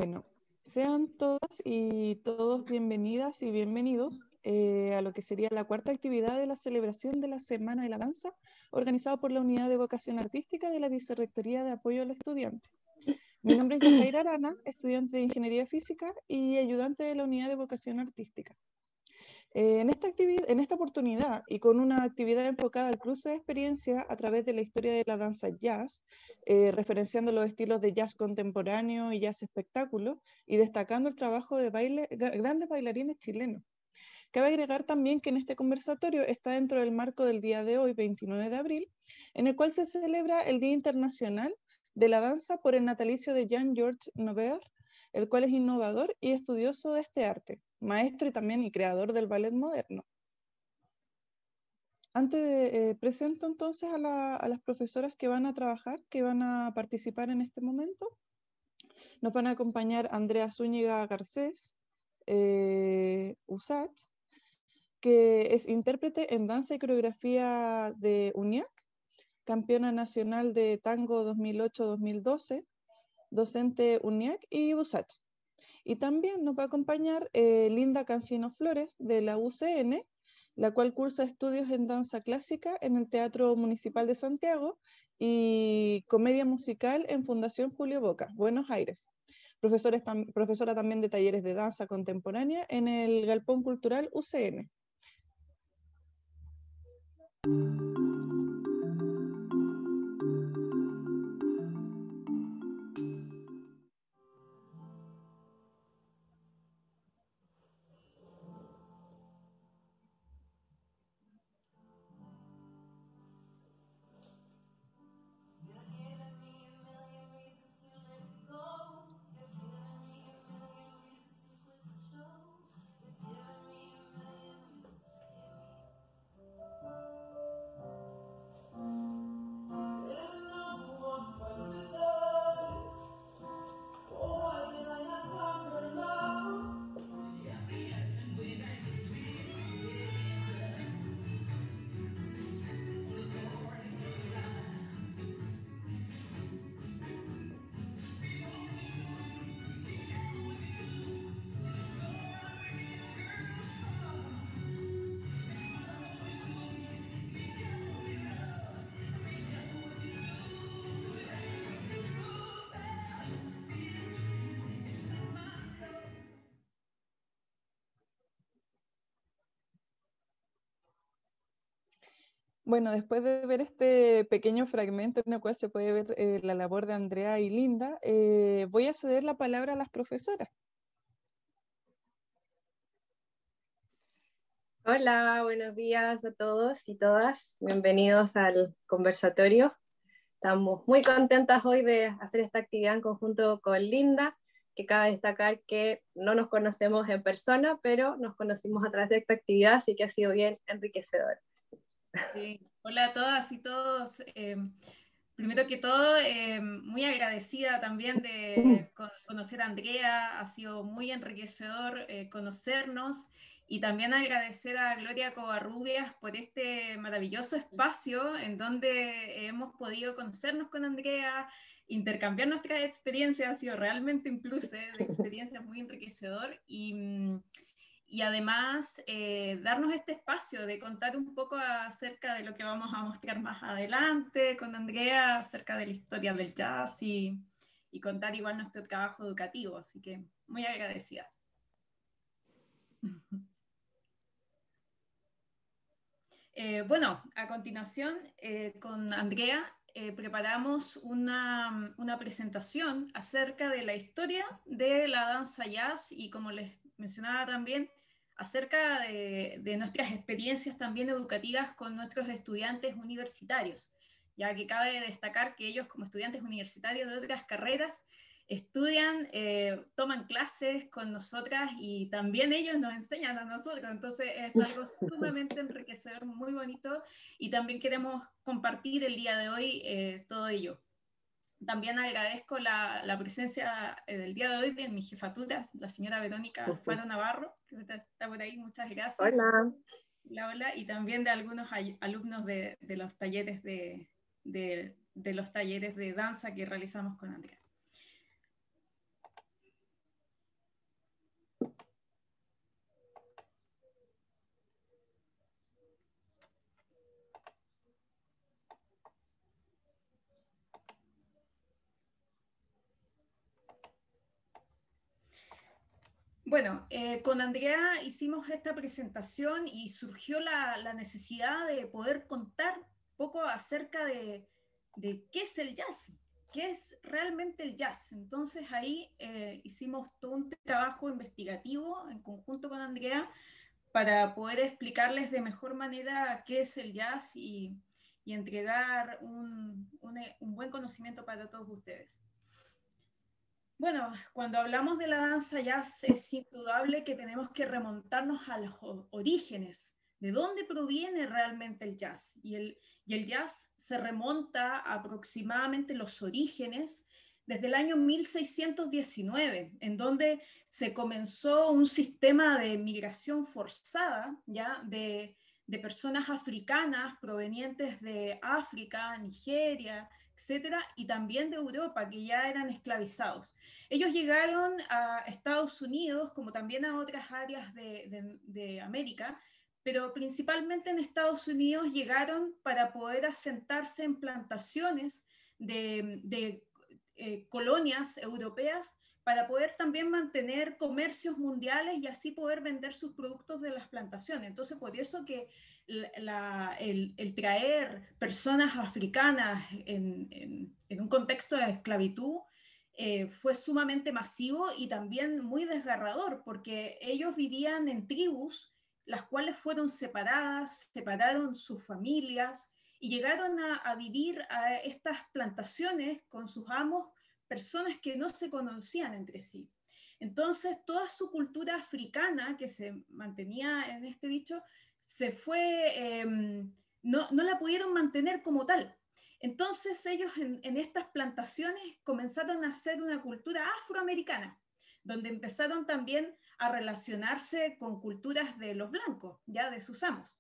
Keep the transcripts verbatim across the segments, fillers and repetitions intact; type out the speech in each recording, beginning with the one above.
Bueno, sean todas y todos bienvenidas y bienvenidos eh, a lo que sería la cuarta actividad de la celebración de la Semana de la Danza, organizado por la Unidad de Vocación Artística de la Vicerrectoría de Apoyo al Estudiante. Mi nombre es Yajaira Arana, estudiante de Ingeniería Física y ayudante de la Unidad de Vocación Artística. Eh, en, esta en esta oportunidad, y con una actividad enfocada al cruce de experiencias a través de la historia de la danza jazz, eh, referenciando los estilos de jazz contemporáneo y jazz espectáculo, y destacando el trabajo de baile, grandes bailarines chilenos. Cabe agregar también que en este conversatorio está dentro del marco del día de hoy, veintinueve de abril, en el cual se celebra el Día Internacional de la Danza por el natalicio de Jean-Georges Noverre, el cual es innovador y estudioso de este arte, maestro y también y creador del ballet moderno. Antes de, eh, presento entonces a, la, a las profesoras que van a trabajar, que van a participar en este momento. Nos van a acompañar Andrea Zúñiga Garcés, eh, Usach, que es intérprete en danza y coreografía de UNIAC, campeona nacional de tango dos mil ocho dos mil doce, docente UNIAC y Usach. Y también nos va a acompañar eh, Linda Cancino Flores de la U C N, la cual cursa estudios en danza clásica en el Teatro Municipal de Santiago y comedia musical en Fundación Julio Boca, Buenos Aires. Profesora, tam profesora también de talleres de danza contemporánea en el Galpón Cultural U C N. Bueno, después de ver este pequeño fragmento en el cual se puede ver eh, la labor de Andrea y Linda, eh, voy a ceder la palabra a las profesoras. Hola, buenos días a todos y todas. Bienvenidos al conversatorio. Estamos muy contentas hoy de hacer esta actividad en conjunto con Linda, que cabe destacar que no nos conocemos en persona, pero nos conocimos a través de esta actividad, así que ha sido bien enriquecedor. Sí. Hola a todas y todos. Eh, primero que todo, eh, muy agradecida también de con conocer a Andrea, ha sido muy enriquecedor eh, conocernos, y también agradecer a Gloria Covarrubias por este maravilloso espacio en donde hemos podido conocernos con Andrea, intercambiar nuestras experiencias, ha sido realmente un plus eh, de experiencias muy enriquecedor, y y además eh, darnos este espacio de contar un poco acerca de lo que vamos a mostrar más adelante con Andrea, acerca de la historia del jazz y, y contar igual nuestro trabajo educativo, así que muy agradecida. Eh, bueno, a continuación eh, con Andrea eh, preparamos una, una presentación acerca de la historia de la danza jazz y, como les mencionaba también, acerca de, de nuestras experiencias también educativas con nuestros estudiantes universitarios, ya que cabe destacar que ellos, como estudiantes universitarios de otras carreras, estudian, eh, toman clases con nosotras y también ellos nos enseñan a nosotros, entonces es algo sumamente enriquecedor, muy bonito, y también queremos compartir el día de hoy eh, todo ello. También agradezco la, la presencia eh, del día de hoy de mi jefatura, la señora Verónica Alfaro Navarro, que está por ahí, muchas gracias. Hola. Hola, hola, y también de algunos alumnos de, de los talleres de, de, de los talleres de danza que realizamos con Andrea. bueno, eh, con Andrea hicimos esta presentación y surgió la, la necesidad de poder contar un poco acerca de, de qué es el jazz, qué es realmente el jazz. Entonces ahí eh, hicimos todo un trabajo investigativo en conjunto con Andrea para poder explicarles de mejor manera qué es el jazz y, y entregar un, un, un buen conocimiento para todos ustedes. Bueno, cuando hablamos de la danza jazz es indudable que tenemos que remontarnos a los orígenes, de dónde proviene realmente el jazz. Y el, y el jazz se remonta a aproximadamente los orígenes desde el año mil seiscientos diecinueve, en donde se comenzó un sistema de migración forzada, ¿ya? De, de personas africanas provenientes de África, Nigeria, etcétera, y también de Europa, que ya eran esclavizados. Ellos llegaron a Estados Unidos, como también a otras áreas de, de, de América, pero principalmente en Estados Unidos llegaron para poder asentarse en plantaciones de, de eh, colonias europeas, para poder también mantener comercios mundiales y así poder vender sus productos de las plantaciones. Entonces, por eso que la, el, el traer personas africanas en, en, en un contexto de esclavitud eh, fue sumamente masivo y también muy desgarrador, porque ellos vivían en tribus, las cuales fueron separadas, separaron sus familias y llegaron a, a vivir a estas plantaciones con sus amos, personas que no se conocían entre sí. Entonces, toda su cultura africana que se mantenía en este dicho, se fue, eh, no, no la pudieron mantener como tal. Entonces ellos en, en estas plantaciones comenzaron a hacer una cultura afroamericana, donde empezaron también a relacionarse con culturas de los blancos, ya de sus amos.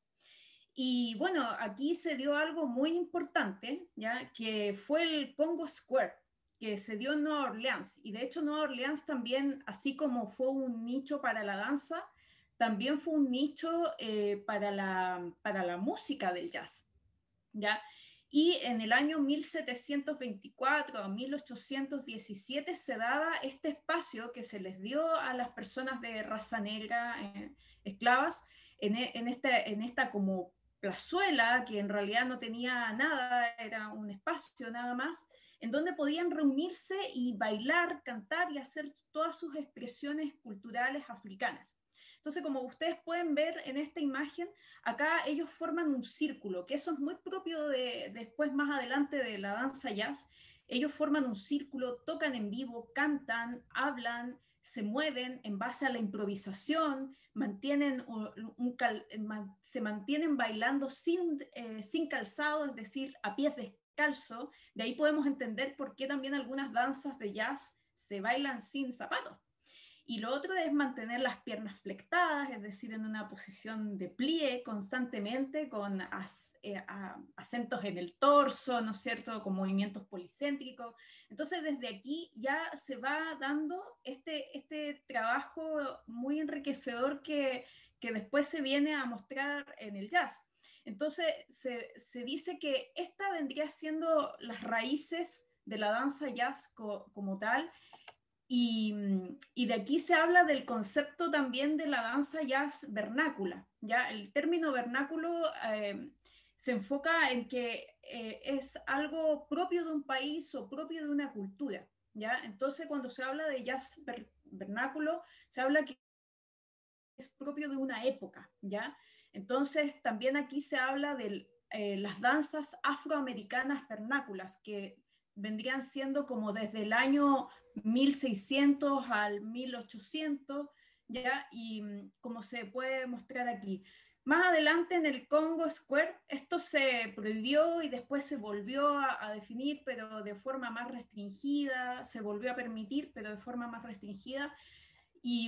Y bueno, aquí se dio algo muy importante, ya que fue el Congo Square, que se dio en Nueva Orleans. Y de hecho Nueva Orleans también, así como fue un nicho para la danza, también fue un nicho eh, para, la, para la música del jazz, ¿ya? Y en el año mil setecientos veinticuatro a mil ochocientos diecisiete se daba este espacio que se les dio a las personas de raza negra, eh, esclavas, en, en, esta, en esta como plazuela, que en realidad no tenía nada, era un espacio nada más, en donde podían reunirse y bailar, cantar y hacer todas sus expresiones culturales africanas. Entonces, como ustedes pueden ver en esta imagen, acá ellos forman un círculo, que eso es muy propio de después, más adelante, de la danza jazz. Ellos forman un círculo, tocan en vivo, cantan, hablan, se mueven en base a la improvisación, mantienen un, un cal, man, se mantienen bailando sin, eh, sin calzado, es decir, a pies descalzo. De ahí podemos entender por qué también algunas danzas de jazz se bailan sin zapatos. Y lo otro es mantener las piernas flectadas, es decir, en una posición de plie constantemente, con as, eh, a, acentos en el torso, ¿no es cierto?, con movimientos policéntricos. Entonces, desde aquí ya se va dando este, este trabajo muy enriquecedor que, que después se viene a mostrar en el jazz. Entonces, se, se dice que esta vendría siendo las raíces de la danza jazz co, como tal. Y, y de aquí se habla del concepto también de la danza jazz vernácula. ¿Ya? El término vernáculo eh, se enfoca en que eh, es algo propio de un país o propio de una cultura. ¿Ya? Entonces, cuando se habla de jazz ver, vernáculo, se habla que es propio de una época. ¿Ya? Entonces, también aquí se habla de eh, las danzas afroamericanas vernáculas, que vendrían siendo como desde el año mil seiscientos al mil ochocientos, ¿ya? Y como se puede mostrar aquí. Más adelante en el Congo Square, esto se prohibió y después se volvió a, a definir, pero de forma más restringida, se volvió a permitir, pero de forma más restringida. Y,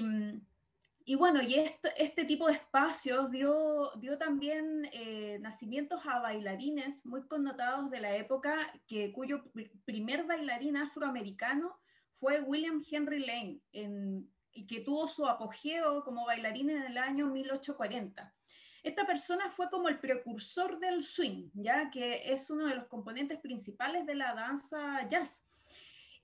y bueno, y esto, este tipo de espacios dio, dio también eh, nacimientos a bailarines muy connotados de la época, que, cuyo primer bailarín afroamericano fue William Henry Lane, en, y que tuvo su apogeo como bailarín en el año mil ochocientos cuarenta. Esta persona fue como el precursor del swing, ya que es uno de los componentes principales de la danza jazz.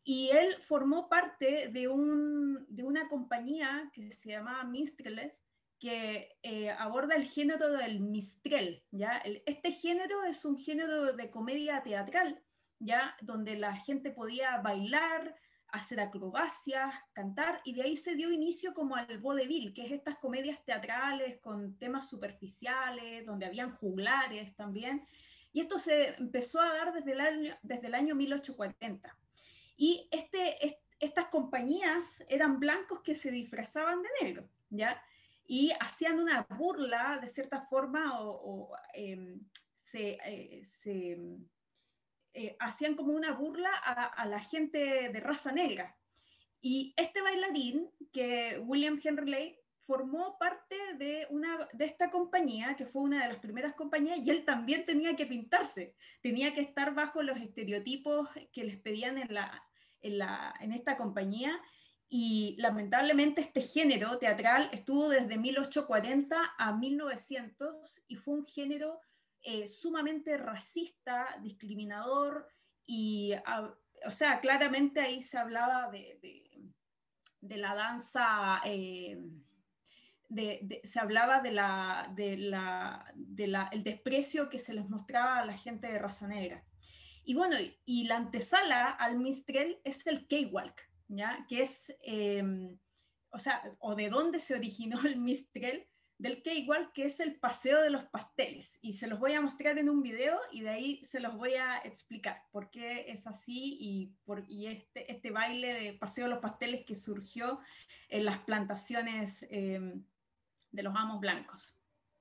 y él formó parte de, un, de una compañía que se llamaba Minstrels, que eh, aborda el género del minstrel, ¿ya? El, este género es un género de comedia teatral, ¿ya? Donde la gente podía bailar, hacer acrobacias, cantar, y de ahí se dio inicio como al vaudeville, que es estas comedias teatrales con temas superficiales, donde habían juglares también, y esto se empezó a dar desde el año, desde el año mil ochocientos cuarenta. Y este, est estas compañías eran blancos que se disfrazaban de negro, ¿ya? Y hacían una burla, de cierta forma, o, o eh, se... Eh, se Eh, hacían como una burla a, a, la gente de raza negra. Y este bailarín, que William Henry Lay, formó parte de, una, de esta compañía, que fue una de las primeras compañías, y él también tenía que pintarse, tenía que estar bajo los estereotipos que les pedían en, la, en, la, en esta compañía, y lamentablemente este género teatral estuvo desde mil ochocientos cuarenta a mil novecientos, y fue un género Eh, sumamente racista, discriminador, y, a, o sea, claramente ahí se hablaba de, de, de la danza, eh, de, de, se hablaba de la, de la, de la, el desprecio que se les mostraba a la gente de raza negra. Y bueno, y la antesala al minstrel es el cakewalk, ¿ya? Que es, eh, o sea, o de dónde se originó el minstrel, del cakewalk, que es el paseo de los pasteles. Y se los voy a mostrar en un video y de ahí se los voy a explicar por qué es así y, por, y este, este baile de paseo de los pasteles que surgió en las plantaciones eh, de los amos blancos.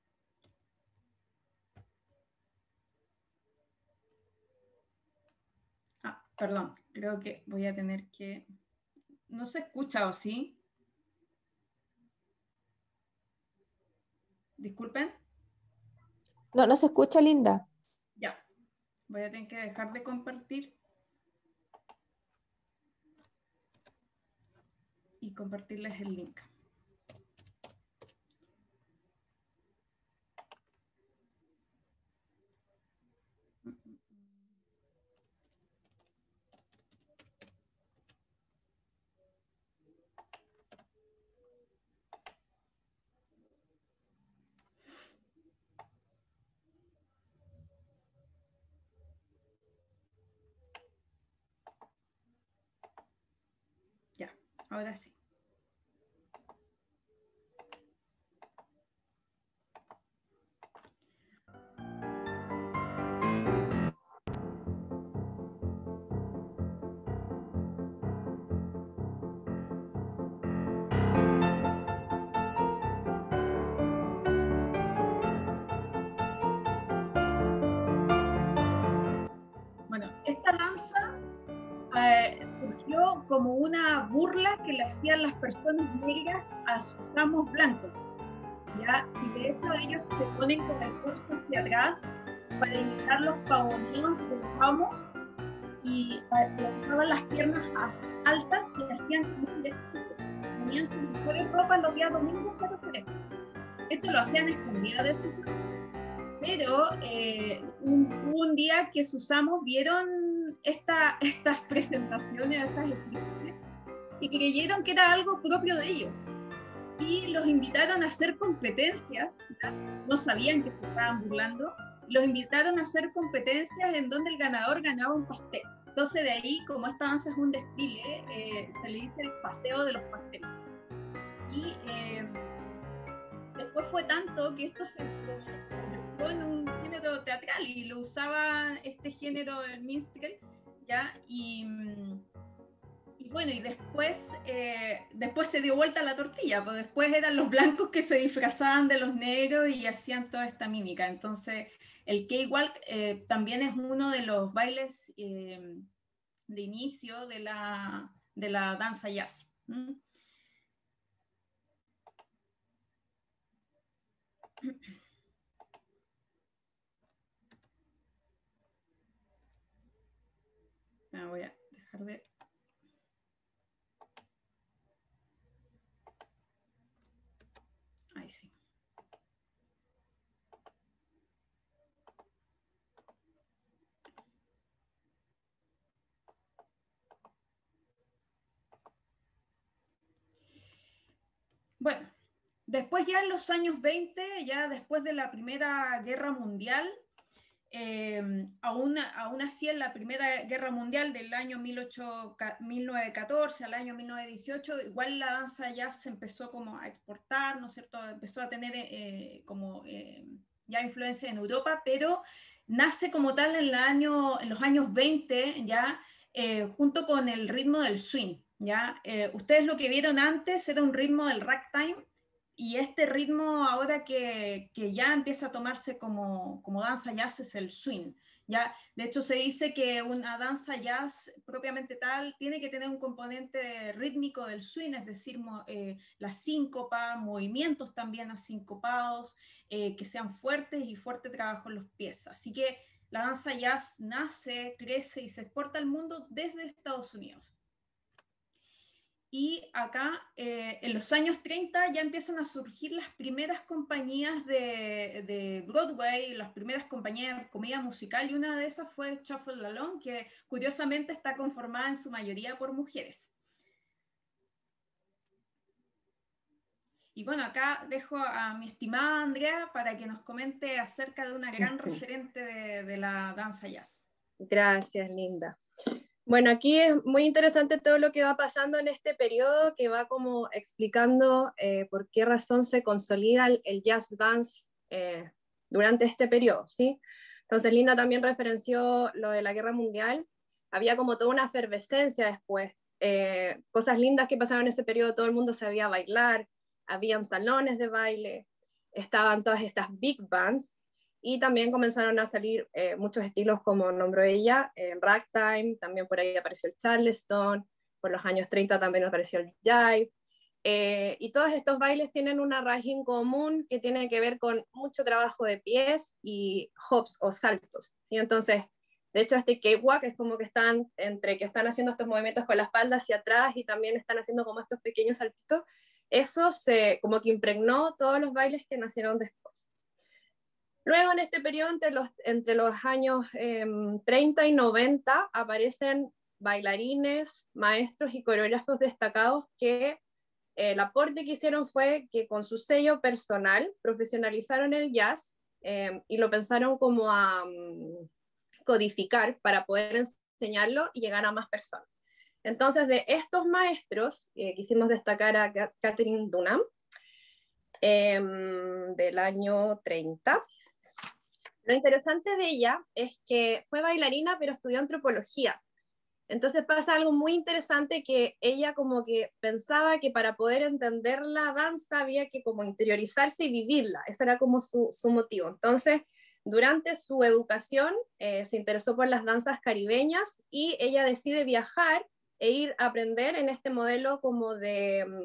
Ah, perdón, creo que voy a tener que... ¿No se escucha o sí? Disculpen. No, no se escucha, Linda. Ya, voy a tener que dejar de compartir y compartirles el link. Ya, ahora sí. Bueno, esta danza eh, surgió como una burla que le hacían las personas negras a sus amos blancos, ¿ya? Y de hecho ellos se ponen con el torso hacia atrás para imitar los pavoneos de los amos y lanzaban las piernas altas y hacían como un desfile. Ponían sus mejores ropas los días domingos para hacer esto. Esto lo hacían escondidas de sus amos. Pero eh, un, un día que sus amos vieron esta, estas presentaciones, estas exposiciones, y creyeron que era algo propio de ellos. Y los invitaron a hacer competencias, ¿ya? No sabían que se estaban burlando, los invitaron a hacer competencias en donde el ganador ganaba un pastel. Entonces de ahí, como esta danza es un desfile, eh, se le dice el paseo de los pasteles. Y eh, después fue tanto que esto se en un género teatral y lo usaba este género el minstrel, ¿ya? Y, y bueno, y después, eh, después se dio vuelta la tortilla, pues después eran los blancos que se disfrazaban de los negros y hacían toda esta mímica. Entonces, el cakewalk eh, también es uno de los bailes eh, de inicio de la, de la danza jazz. ¿Mm? Me voy a dejar de... Ahí sí. después ya en los años veinte, ya después de la Primera Guerra Mundial, eh, aún, aún así en la Primera Guerra Mundial del año mil novecientos catorce al año mil novecientos dieciocho, igual la danza jazz se empezó como a exportar, ¿no es cierto? Empezó a tener eh, como eh, ya influencia en Europa, pero nace como tal en, la año, en los años veinte, ya eh, junto con el ritmo del swing, ¿ya? Eh, ustedes lo que vieron antes era un ritmo del ragtime, y este ritmo ahora que, que ya empieza a tomarse como, como danza jazz es el swing. ¿Ya? De hecho, se dice que una danza jazz propiamente tal tiene que tener un componente rítmico del swing, es decir, eh, la síncopa, movimientos también asincopados, eh, que sean fuertes y fuerte trabajo en los pies. Así que la danza jazz nace, crece y se exporta al mundo desde Estados Unidos. Y acá, eh, en los años treinta, ya empiezan a surgir las primeras compañías de, de Broadway, las primeras compañías de comedia musical, y una de esas fue Shuffle Along, que curiosamente está conformada en su mayoría por mujeres. Y bueno, acá dejo a mi estimada Andrea para que nos comente acerca de una gran referente de, de la danza jazz. Gracias, Linda. Bueno, aquí es muy interesante todo lo que va pasando en este periodo, que va como explicando eh, por qué razón se consolida el, el jazz dance eh, durante este periodo, ¿sí? Entonces Linda también referenció lo de la Guerra Mundial. Había como toda una efervescencia después, eh, cosas lindas que pasaron en ese periodo, todo el mundo sabía bailar, habían salones de baile, estaban todas estas big bands, y también comenzaron a salir eh, muchos estilos, como nombró ella, en eh, ragtime, también por ahí apareció el charleston, por los años treinta también apareció el jive, eh, y todos estos bailes tienen una raíz en común que tiene que ver con mucho trabajo de pies y hops o saltos, ¿sí? Entonces, de hecho este cakewalk es como que están, entre que están haciendo estos movimientos con la espalda hacia atrás y también están haciendo como estos pequeños saltitos, eso se, como que impregnó todos los bailes que nacieron después. Luego en este periodo, entre los, entre los años eh, treinta y noventa, aparecen bailarines, maestros y coreógrafos destacados que eh, el aporte que hicieron fue que con su sello personal profesionalizaron el jazz eh, y lo pensaron como a um, codificar para poder enseñarlo y llegar a más personas. Entonces, de estos maestros, eh, quisimos destacar a Catherine Dunham, eh, del año treinta. Lo interesante de ella es que fue bailarina, pero estudió antropología. Entonces pasa algo muy interesante, que ella como que pensaba que para poder entender la danza había que como interiorizarse y vivirla. Ese era como su, su motivo. Entonces, durante su educación eh, se interesó por las danzas caribeñas y ella decide viajar e ir a aprender en este modelo como de um,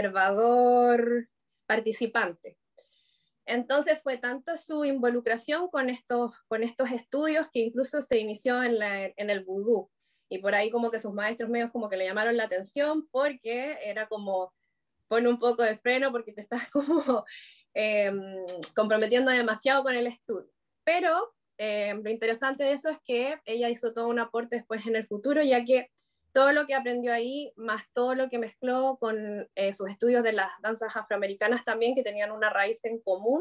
observador participante. Entonces fue tanto su involucración con estos, con estos estudios que incluso se inició en, la, en el vudú. Y por ahí como que sus maestros medios como que le llamaron la atención, porque era como, pon un poco de freno porque te estás como eh, comprometiendo demasiado con el estudio. Pero eh, lo interesante de eso es que ella hizo todo un aporte después en el futuro, ya que todo lo que aprendió ahí, más todo lo que mezcló con eh, sus estudios de las danzas afroamericanas también, que tenían una raíz en común,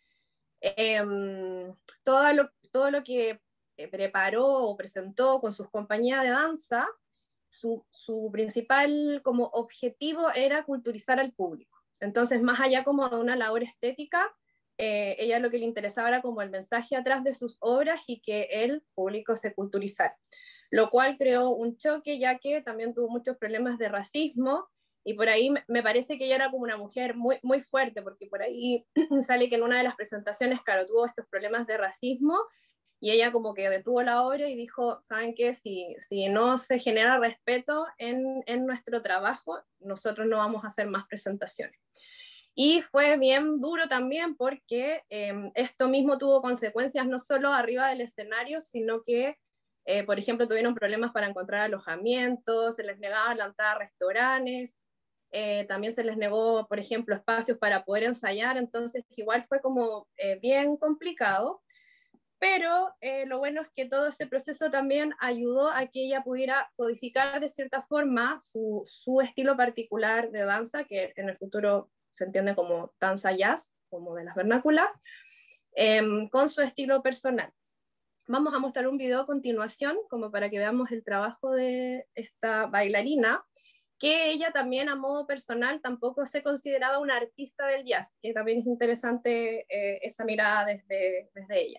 eh, todo, lo, todo lo que eh, preparó o presentó con sus compañías de danza, su, su principal como objetivo era culturizar al público. Entonces, más allá como de una labor estética, eh, ella lo que le interesaba era como el mensaje atrás de sus obras y que el público se culturizara, lo cual creó un choque, ya que también tuvo muchos problemas de racismo, y por ahí me parece que ella era como una mujer muy, muy fuerte, porque por ahí sale que en una de las presentaciones, claro, tuvo estos problemas de racismo, y ella como que detuvo la obra y dijo, ¿saben qué? Si, si no se genera respeto en, en nuestro trabajo, nosotros no vamos a hacer más presentaciones. Y fue bien duro también, porque eh, esto mismo tuvo consecuencias no solo arriba del escenario, sino que Eh, por ejemplo, tuvieron problemas para encontrar alojamiento, se les negaba la entrada a restaurantes, eh, también se les negó, por ejemplo, espacios para poder ensayar, entonces igual fue como eh, bien complicado, pero eh, lo bueno es que todo ese proceso también ayudó a que ella pudiera codificar de cierta forma su, su estilo particular de danza, que en el futuro se entiende como danza jazz, como de las vernáculas, eh, con su estilo personal. Vamos a mostrar un video a continuación, como para que veamos el trabajo de esta bailarina, que ella también a modo personal tampoco se consideraba una artista del jazz, que también es interesante eh, esa mirada desde, desde ella.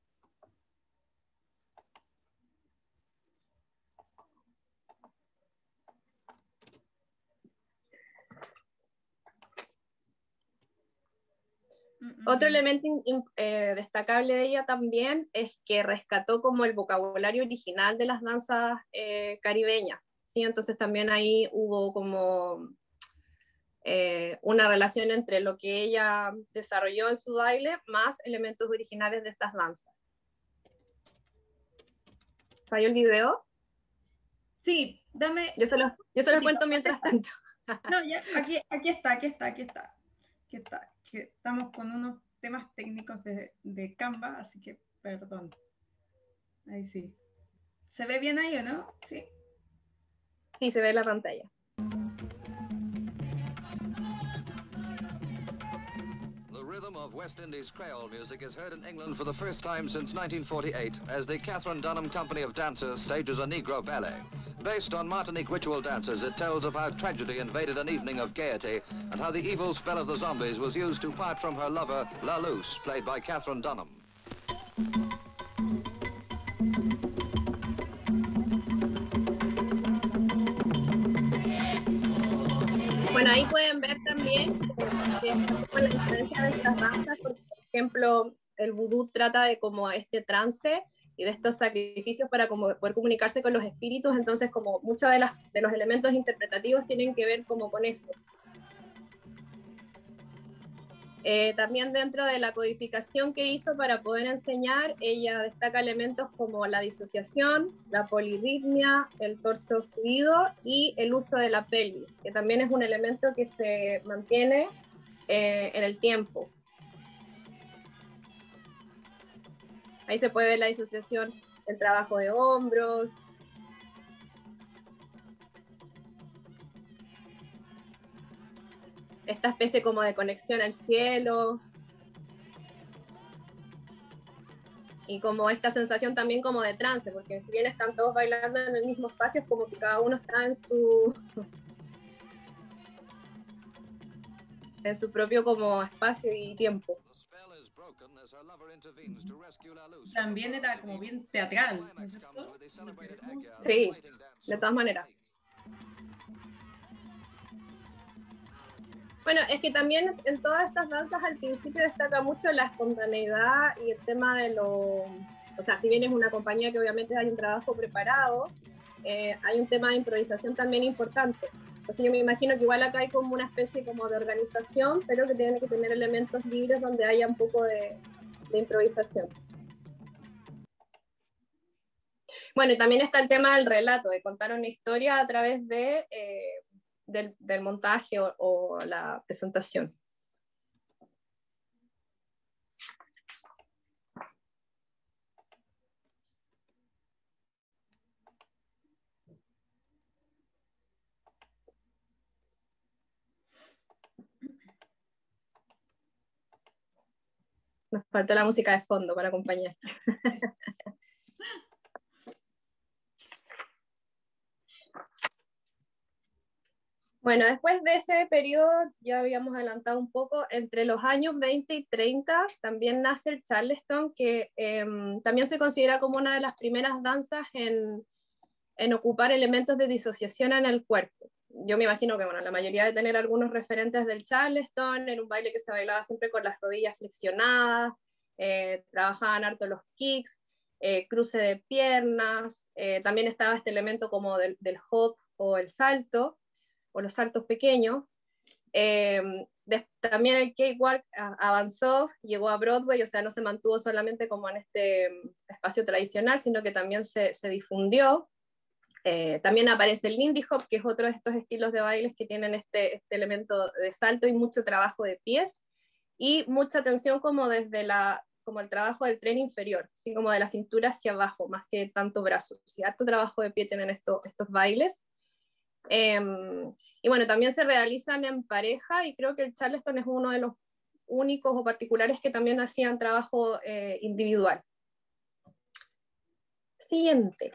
Otro elemento eh, destacable de ella también es que rescató como el vocabulario original de las danzas eh, caribeñas, ¿sí? Entonces también ahí hubo como eh, una relación entre lo que ella desarrolló en su baile más elementos originales de estas danzas. ¿Falló el video? Sí, dame... Yo se los, yo se los cuento mientras tanto. No, ya, aquí, aquí está, aquí está, aquí está. Aquí está. Que estamos con unos temas técnicos de, de Canva, así que perdón. Ahí sí. ¿Se ve bien ahí o no? Sí. Sí, se ve en la pantalla. The rhythm of West Indies Creole music is heard in England for the first time since nineteen forty-eight as the Catherine Dunham Company of Dancers stages a Negro ballet. Based on Martinique ritual dances, it tells of how tragedy invaded an evening of gaiety and how the evil spell of the zombies was used to part from her lover, La Luce, played by Catherine Dunham. Bueno, ahí pueden ver también eh, la diferencia de estas danzas, porque, por ejemplo, el vudú trata de como este trance y de estos sacrificios para como poder comunicarse con los espíritus, entonces como muchos de, las, de los elementos interpretativos tienen que ver como con eso. Eh, también dentro de la codificación que hizo para poder enseñar, ella destaca elementos como la disociación, la polirritmia, el torso fluido y el uso de la pelvis, que también es un elemento que se mantiene eh, en el tiempo. Ahí se puede ver la disociación, el trabajo de hombros. Esta especie como de conexión al cielo. Y como esta sensación también como de trance, porque si bien están todos bailando en el mismo espacio, es como que cada uno está en su... en su propio como espacio y tiempo. También era como bien teatral, ¿no es cierto? Sí, de todas maneras. Bueno, es que también en todas estas danzas al principio destaca mucho la espontaneidad y el tema de lo... O sea, si bien es una compañía que obviamente hay un trabajo preparado, eh, hay un tema de improvisación también importante. Entonces yo me imagino que igual acá hay como una especie como de organización, pero que tiene que tener elementos libres donde haya un poco de, de improvisación. Bueno, y también está el tema del relato, de contar una historia a través de... Eh, Del, del montaje o, o la presentación. Nos faltó la música de fondo para acompañar. Bueno, después de ese periodo, ya habíamos adelantado un poco, entre los años veinte y treinta también nace el Charleston, que eh, también se considera como una de las primeras danzas en, en ocupar elementos de disociación en el cuerpo. Yo me imagino que bueno, la mayoría de tener algunos referentes del Charleston, era un baile que se bailaba siempre con las rodillas flexionadas, eh, trabajaban harto los kicks, eh, cruce de piernas, eh, también estaba este elemento como del, del hop o el salto, o los saltos pequeños. Eh, de, también el cakewalk avanzó, llegó a Broadway, o sea, no se mantuvo solamente como en este espacio tradicional, sino que también se, se difundió. Eh, también aparece el Lindy Hop, que es otro de estos estilos de bailes que tienen este, este elemento de salto y mucho trabajo de pies, y mucha atención como desde la, como el trabajo del tren inferior, ¿sí? Como de la cintura hacia abajo, más que tanto brazos. ¿Sí? Harto trabajo de pie tienen esto, estos bailes. Eh, y bueno, también se realizan en pareja, y creo que el Charleston es uno de los únicos o particulares que también hacían trabajo eh, individual. Siguiente.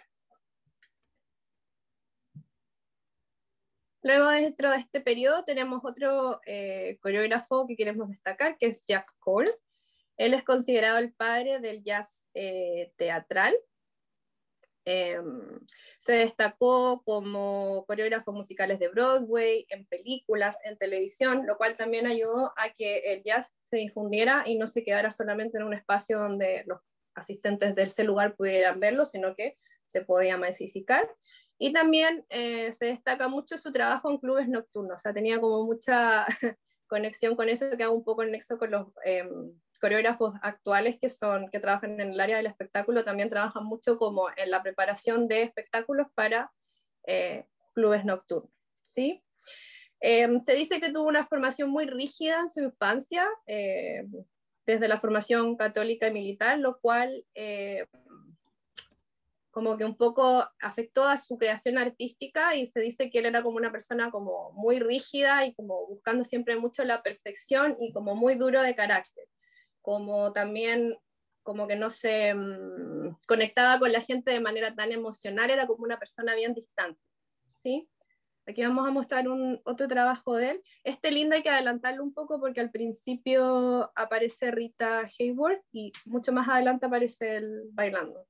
Luego, dentro de este periodo, tenemos otro eh, coreógrafo que queremos destacar, que es Jack Cole. Él es considerado el padre del jazz eh, teatral. Eh, se destacó como coreógrafo musicales de Broadway, en películas, en televisión, lo cual también ayudó a que el jazz se difundiera y no se quedara solamente en un espacio donde los asistentes de ese lugar pudieran verlo, sino que se podía masificar. Y también eh, se destaca mucho su trabajo en clubes nocturnos, o sea, tenía como mucha conexión con eso, que hago un poco el nexo con los eh, coreógrafos actuales que, son, que trabajan en el área del espectáculo, también trabajan mucho como en la preparación de espectáculos para eh, clubes nocturnos, ¿sí? Eh, se dice que tuvo una formación muy rígida en su infancia, eh, desde la formación católica y militar, lo cual eh, como que un poco afectó a su creación artística, y se dice que él era como una persona como muy rígida y como buscando siempre mucho la perfección y como muy duro de carácter, como también como que no se mmm, conectaba con la gente de manera tan emocional, era como una persona bien distante, ¿sí? Aquí vamos a mostrar un, otro trabajo de él. Este lindo hay que adelantarlo un poco porque al principio aparece Rita Hayworth y mucho más adelante aparece él bailando.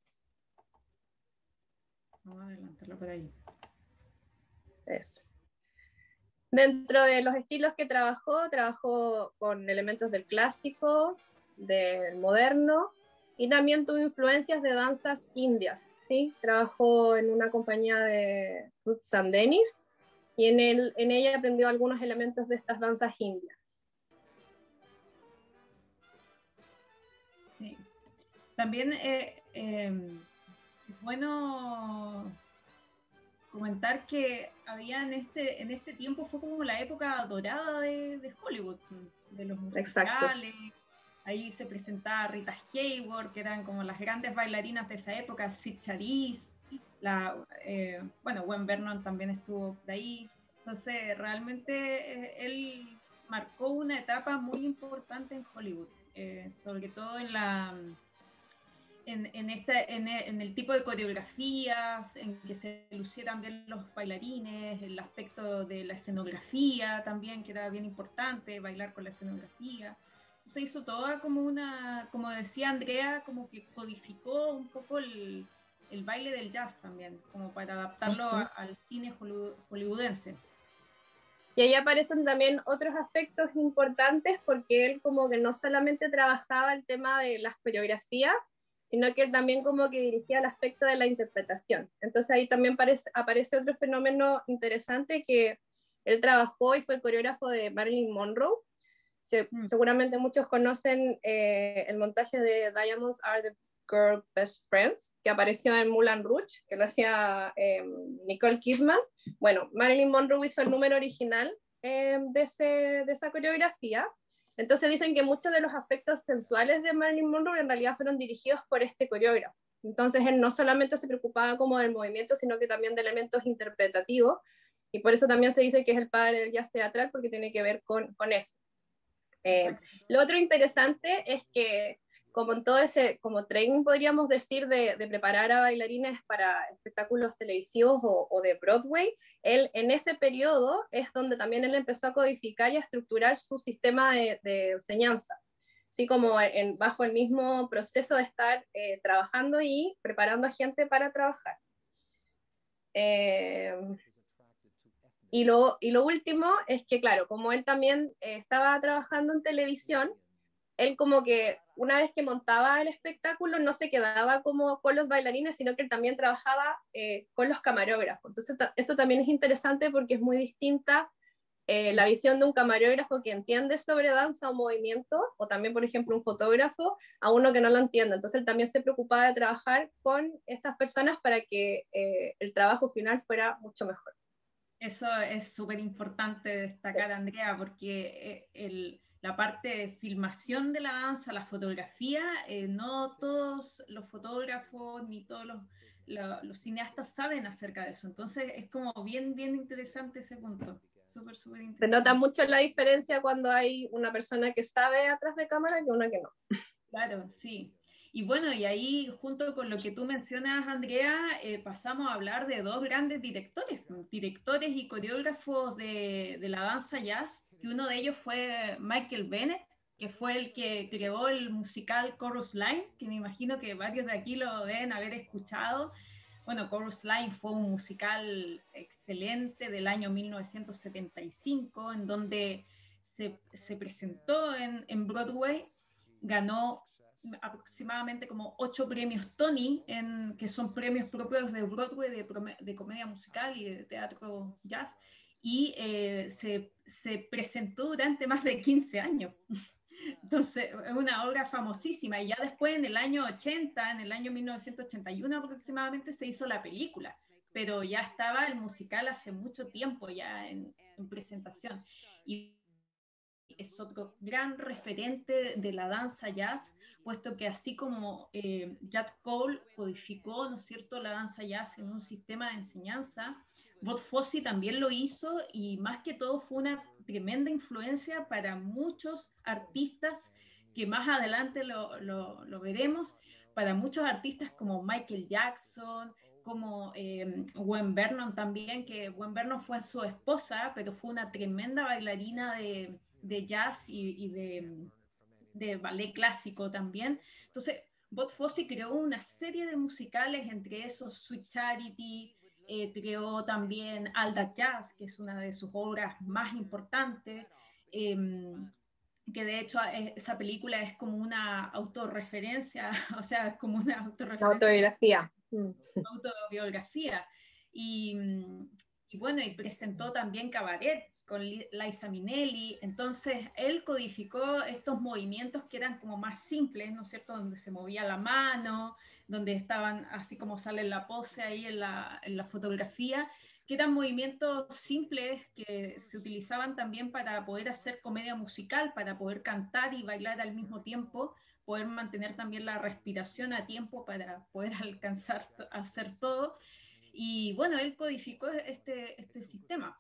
Vamos a adelantarlo por ahí. Eso. Dentro de los estilos que trabajó, trabajó con elementos del clásico, del moderno, y también tuvo influencias de danzas indias, ¿sí? Trabajó en una compañía de Ruth Sandenis, y en, el, en ella aprendió algunos elementos de estas danzas indias. Sí. También eh, eh, es bueno comentar que había en este, en este tiempo, fue como la época dorada de, de Hollywood, de los musicales. Exacto. Ahí se presentaba Rita Hayworth, que eran como las grandes bailarinas de esa época, Sid Charisse, la, eh, bueno, Gwen Vernon también estuvo por ahí. Entonces, realmente eh, él marcó una etapa muy importante en Hollywood, eh, sobre todo en la... En, en, este, en, en el tipo de coreografías, en que se lucieran bien los bailarines, el aspecto de la escenografía también, que era bien importante, bailar con la escenografía. Entonces se hizo toda como una, como decía Andrea, como que codificó un poco el, el baile del jazz también, como para adaptarlo a, al cine hollywoodense. Y ahí aparecen también otros aspectos importantes, porque él como que no solamente trabajaba el tema de las coreografías, sino que él también como que dirigía el aspecto de la interpretación. Entonces ahí también aparece, aparece otro fenómeno interesante, que él trabajó y fue el coreógrafo de Marilyn Monroe. Se, mm. Seguramente muchos conocen eh, el montaje de Diamonds Are the Girl Best Friends, que apareció en Moulin Rouge, que lo hacía eh, Nicole Kidman. Bueno, Marilyn Monroe hizo el número original eh, de, ese, de esa coreografía. Entonces dicen que muchos de los aspectos sensuales de Marilyn Monroe en realidad fueron dirigidos por este coreógrafo. Entonces él no solamente se preocupaba como del movimiento, sino que también de elementos interpretativos, y por eso también se dice que es el padre del jazz teatral, porque tiene que ver con, con eso. Eh, lo otro interesante es que, como en todo ese como training, podríamos decir, de, de preparar a bailarines para espectáculos televisivos o, o de Broadway, él en ese periodo es donde también él empezó a codificar y a estructurar su sistema de, de enseñanza, así como en, bajo el mismo proceso de estar eh, trabajando y preparando a gente para trabajar. Eh, Y lo, y lo último es que, claro, como él también eh, estaba trabajando en televisión, él como que una vez que montaba el espectáculo no se quedaba como con los bailarines, sino que él también trabajaba eh, con los camarógrafos. Entonces eso también es interesante, porque es muy distinta eh, la visión de un camarógrafo que entiende sobre danza o movimiento, o también, por ejemplo, un fotógrafo, a uno que no lo entiende. Entonces él también se preocupaba de trabajar con estas personas para que eh, el trabajo final fuera mucho mejor. Eso es súper importante destacar, Andrea, porque el, la parte de filmación de la danza, la fotografía, eh, no todos los fotógrafos ni todos los lo, los cineastas saben acerca de eso. Entonces es como bien, bien interesante ese punto. Súper, súper Se interesante. nota mucho la diferencia cuando hay una persona que sabe atrás de cámara que una que no. Claro, sí. Y bueno, y ahí junto con lo que tú mencionas, Andrea, eh, pasamos a hablar de dos grandes directores, directores y coreógrafos de, de la danza jazz, que uno de ellos fue Michael Bennett, que fue el que creó el musical Chorus Line, que me imagino que varios de aquí lo deben haber escuchado. Bueno, Chorus Line fue un musical excelente del año mil novecientos setenta y cinco, en donde se, se presentó en, en Broadway, ganó aproximadamente como ocho premios Tony, en, que son premios propios de Broadway de, de comedia musical y de teatro jazz, y eh, se, se presentó durante más de quince años. Entonces, es una obra famosísima. Y ya después, en el año ochenta, en el año mil novecientos ochenta y uno aproximadamente, se hizo la película. Pero ya estaba el musical hace mucho tiempo ya en, en presentación. Y es otro gran referente de la danza jazz, puesto que así como eh, Jack Cole codificó, ¿no es cierto?, la danza jazz en un sistema de enseñanza, Bob Fosse también lo hizo, y más que todo fue una tremenda influencia para muchos artistas, que más adelante lo, lo, lo veremos, para muchos artistas como Michael Jackson, como eh, Gwen Vernon también, que Gwen Vernon fue su esposa, pero fue una tremenda bailarina de, de jazz y, y de, de ballet clásico también. Entonces, Bob Fosse creó una serie de musicales, entre esos Sweet Charity, eh, creó también All That Jazz, que es una de sus obras más importantes, eh, que de hecho esa película es como una autorreferencia, o sea, es como una La autorreferencia. autobiografía. autobiografía. Y, y bueno, y presentó también Cabaret con Liza Minnelli. Entonces, él codificó estos movimientos que eran como más simples, ¿no es cierto? Donde se movía la mano, donde estaban, así como sale la pose ahí en la, en la fotografía, que eran movimientos simples que se utilizaban también para poder hacer comedia musical, para poder cantar y bailar al mismo tiempo, poder mantener también la respiración a tiempo para poder alcanzar a hacer todo. Y bueno, él codificó este, este sistema.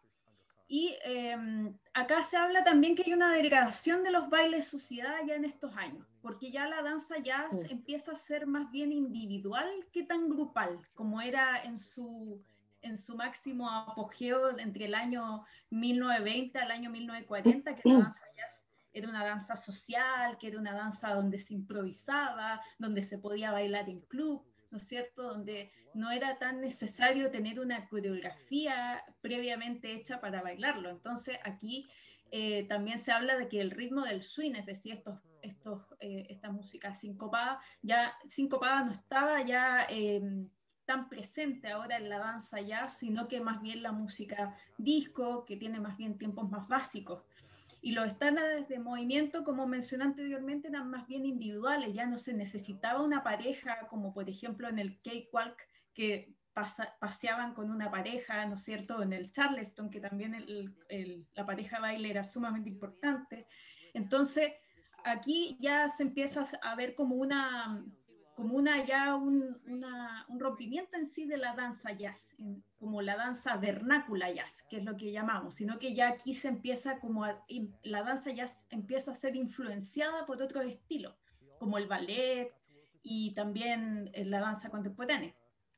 Y eh, acá se habla también que hay una degradación de los bailes sociedad ya en estos años, porque ya la danza jazz empieza a ser más bien individual que tan grupal, como era en su, en su máximo apogeo entre el año mil novecientos veinte al año mil novecientos cuarenta, que la danza jazz era una danza social, que era una danza donde se improvisaba, donde se podía bailar en club, ¿no es cierto?, donde no era tan necesario tener una coreografía previamente hecha para bailarlo. Entonces aquí eh, también se habla de que el ritmo del swing, es decir, estos, estos, eh, esta música sincopada, ya sincopada no estaba ya eh, tan presente ahora en la danza jazz, sino que más bien la música disco, que tiene más bien tiempos más básicos. Y los estándares de movimiento, como mencioné anteriormente, eran más bien individuales, ya no se necesitaba una pareja, como por ejemplo en el cakewalk, que pasa, paseaban con una pareja, ¿no es cierto?, en el Charleston, que también el, el, la pareja baile era sumamente importante. Entonces, aquí ya se empieza a ver como una, como una ya un, una, un rompimiento en sí de la danza jazz, en, como la danza vernácula jazz, que es lo que llamamos, sino que ya aquí se empieza como a, la danza jazz empieza a ser influenciada por otros estilos, como el ballet y también la danza contemporánea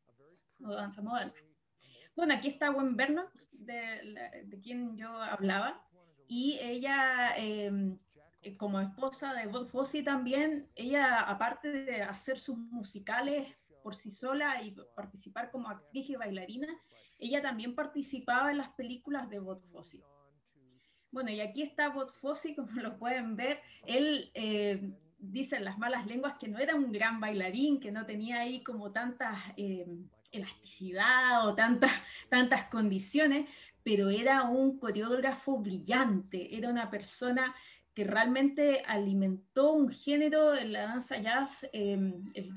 o danza moderna. Bueno, aquí está Gwen Vernon, de, de quien yo hablaba, y ella, eh, como esposa de Bob Fosse también, ella, aparte de hacer sus musicales por sí sola y participar como actriz y bailarina, ella también participaba en las películas de Bob Fosse. Bueno, y aquí está Bob Fosse, como lo pueden ver, él... Eh, dicen las malas lenguas que no era un gran bailarín, que no tenía ahí como tantas eh, elasticidad o tantas, tantas condiciones, pero era un coreógrafo brillante, era una persona que realmente alimentó un género en la danza jazz, eh,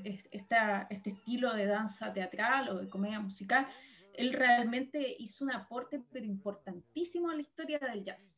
esta, este estilo de danza teatral o de comedia musical. Él realmente hizo un aporte pero importantísimo a la historia del jazz.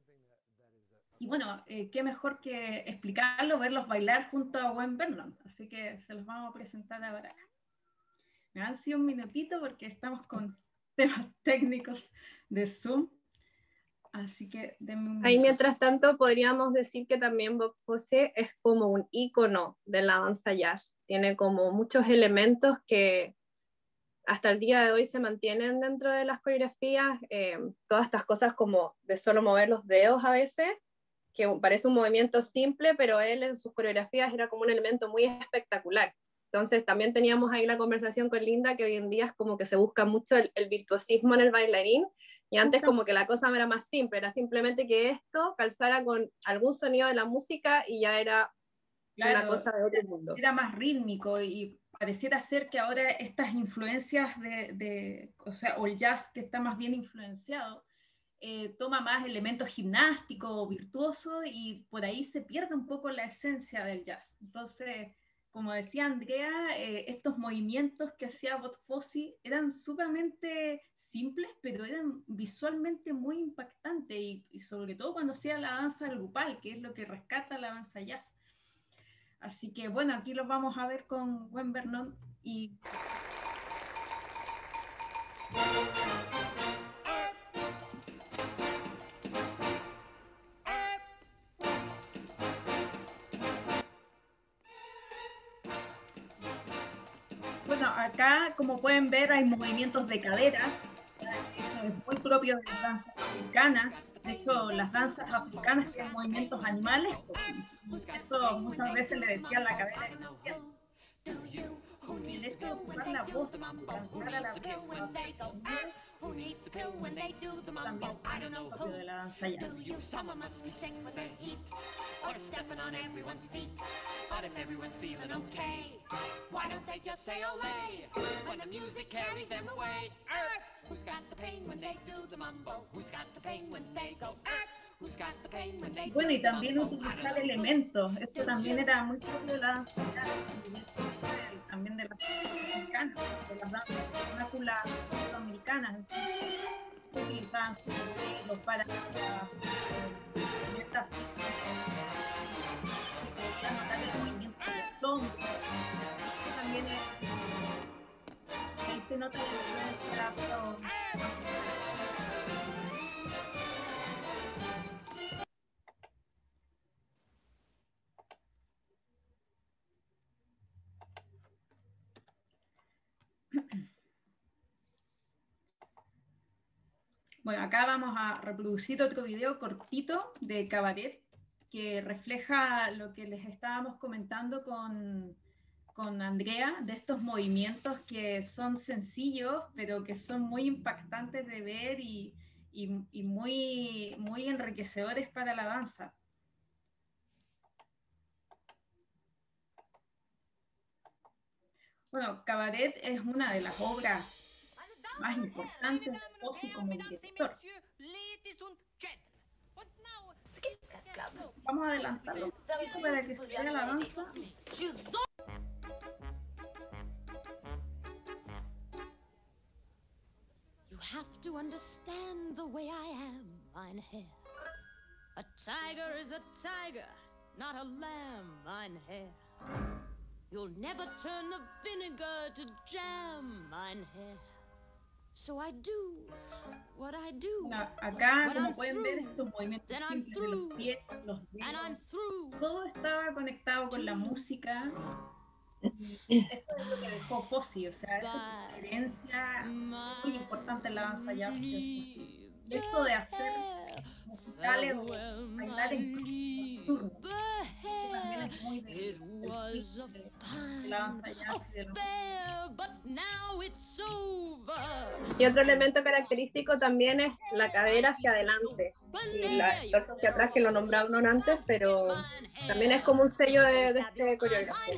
Y bueno, eh, qué mejor que explicarlo, verlos bailar junto a Gwen Vernon. Así que se los vamos a presentar ahora acá. Me dan sí un minutito porque estamos con temas técnicos de Zoom. Así que denme un Ahí minuto. mientras tanto podríamos decir que también Bob Fosse es como un ícono de la danza jazz. Tiene como muchos elementos que hasta el día de hoy se mantienen dentro de las coreografías, eh, todas estas cosas como de solo mover los dedos a veces, que parece un movimiento simple, pero él en sus coreografías era como un elemento muy espectacular. Entonces también teníamos ahí la conversación con Linda, que hoy en día es como que se busca mucho el, el virtuosismo en el bailarín, y antes como que la cosa era más simple, era simplemente que esto calzara con algún sonido de la música y ya era Claro, una cosa de otro mundo. Era más rítmico y pareciera ser que ahora estas influencias de, de o sea, o el jazz que está más bien influenciado, eh, toma más elementos gimnásticos, virtuosos, y por ahí se pierde un poco la esencia del jazz. Entonces, como decía Andrea, eh, estos movimientos que hacía Bob Fosse eran sumamente simples, pero eran visualmente muy impactantes, y, y sobre todo cuando hacía la danza grupal, que es lo que rescata la danza jazz. Así que bueno, aquí los vamos a ver con Gwen Vernon y... Bueno, acá como pueden ver hay movimientos de caderas, eso es muy propio de las danzas africanas. De hecho, las danzas africanas tienen movimientos animales, eso muchas veces le decían la cadera de serpiente. Y el hecho de ocupar la voz, cantar a la vez, también es propio de la danza jazz. Or stepping on everyone's feet. But if everyone's feeling okay, why don't they just say olé when the music carries them away? Erp! Who's got the pain when they do the mambo? Who's got the pain when they go erp? Who's got the pain when they Bueno, do y the también mambo? utilizar elementos, eso también era muy propio de la danza jazz, también de las danzas americanas, de las danzas vernáculas americanas. Utilizaban los para metas podían notar el movimiento de sombra. También ahí se nota la influencia con... Bueno, acá vamos a reproducir otro video cortito de Cabaret que refleja lo que les estábamos comentando con, con Andrea, de estos movimientos que son sencillos, pero que son muy impactantes de ver y, y, y muy, muy enriquecedores para la danza. Bueno, Cabaret es una de las obras más importantes de Fosse como director. Vamos a adelantarlo un poquito para que se vea la danza. You have to understand the way I am, mein Herr. A tiger is a tiger, not a lamb, mein Herr. You'll never turn the vinegar to jam, mein Herr. So I do what I do. Bueno, acá, como pueden ver, estos movimientos simples de los pies, los dedos, todo estaba conectado con la música. Y eso es lo que dejó Fosse, o sea, esa es una herencia muy importante en la danza jazz de Fosse. Y esto de hacer musicales o bailar en turno, que también es muy de, de, de la danza jazz y de los... Y otro elemento característico también es la cadera hacia adelante y la torso hacia atrás, que lo nombraron antes, pero también es como un sello de, de este coreógrafo.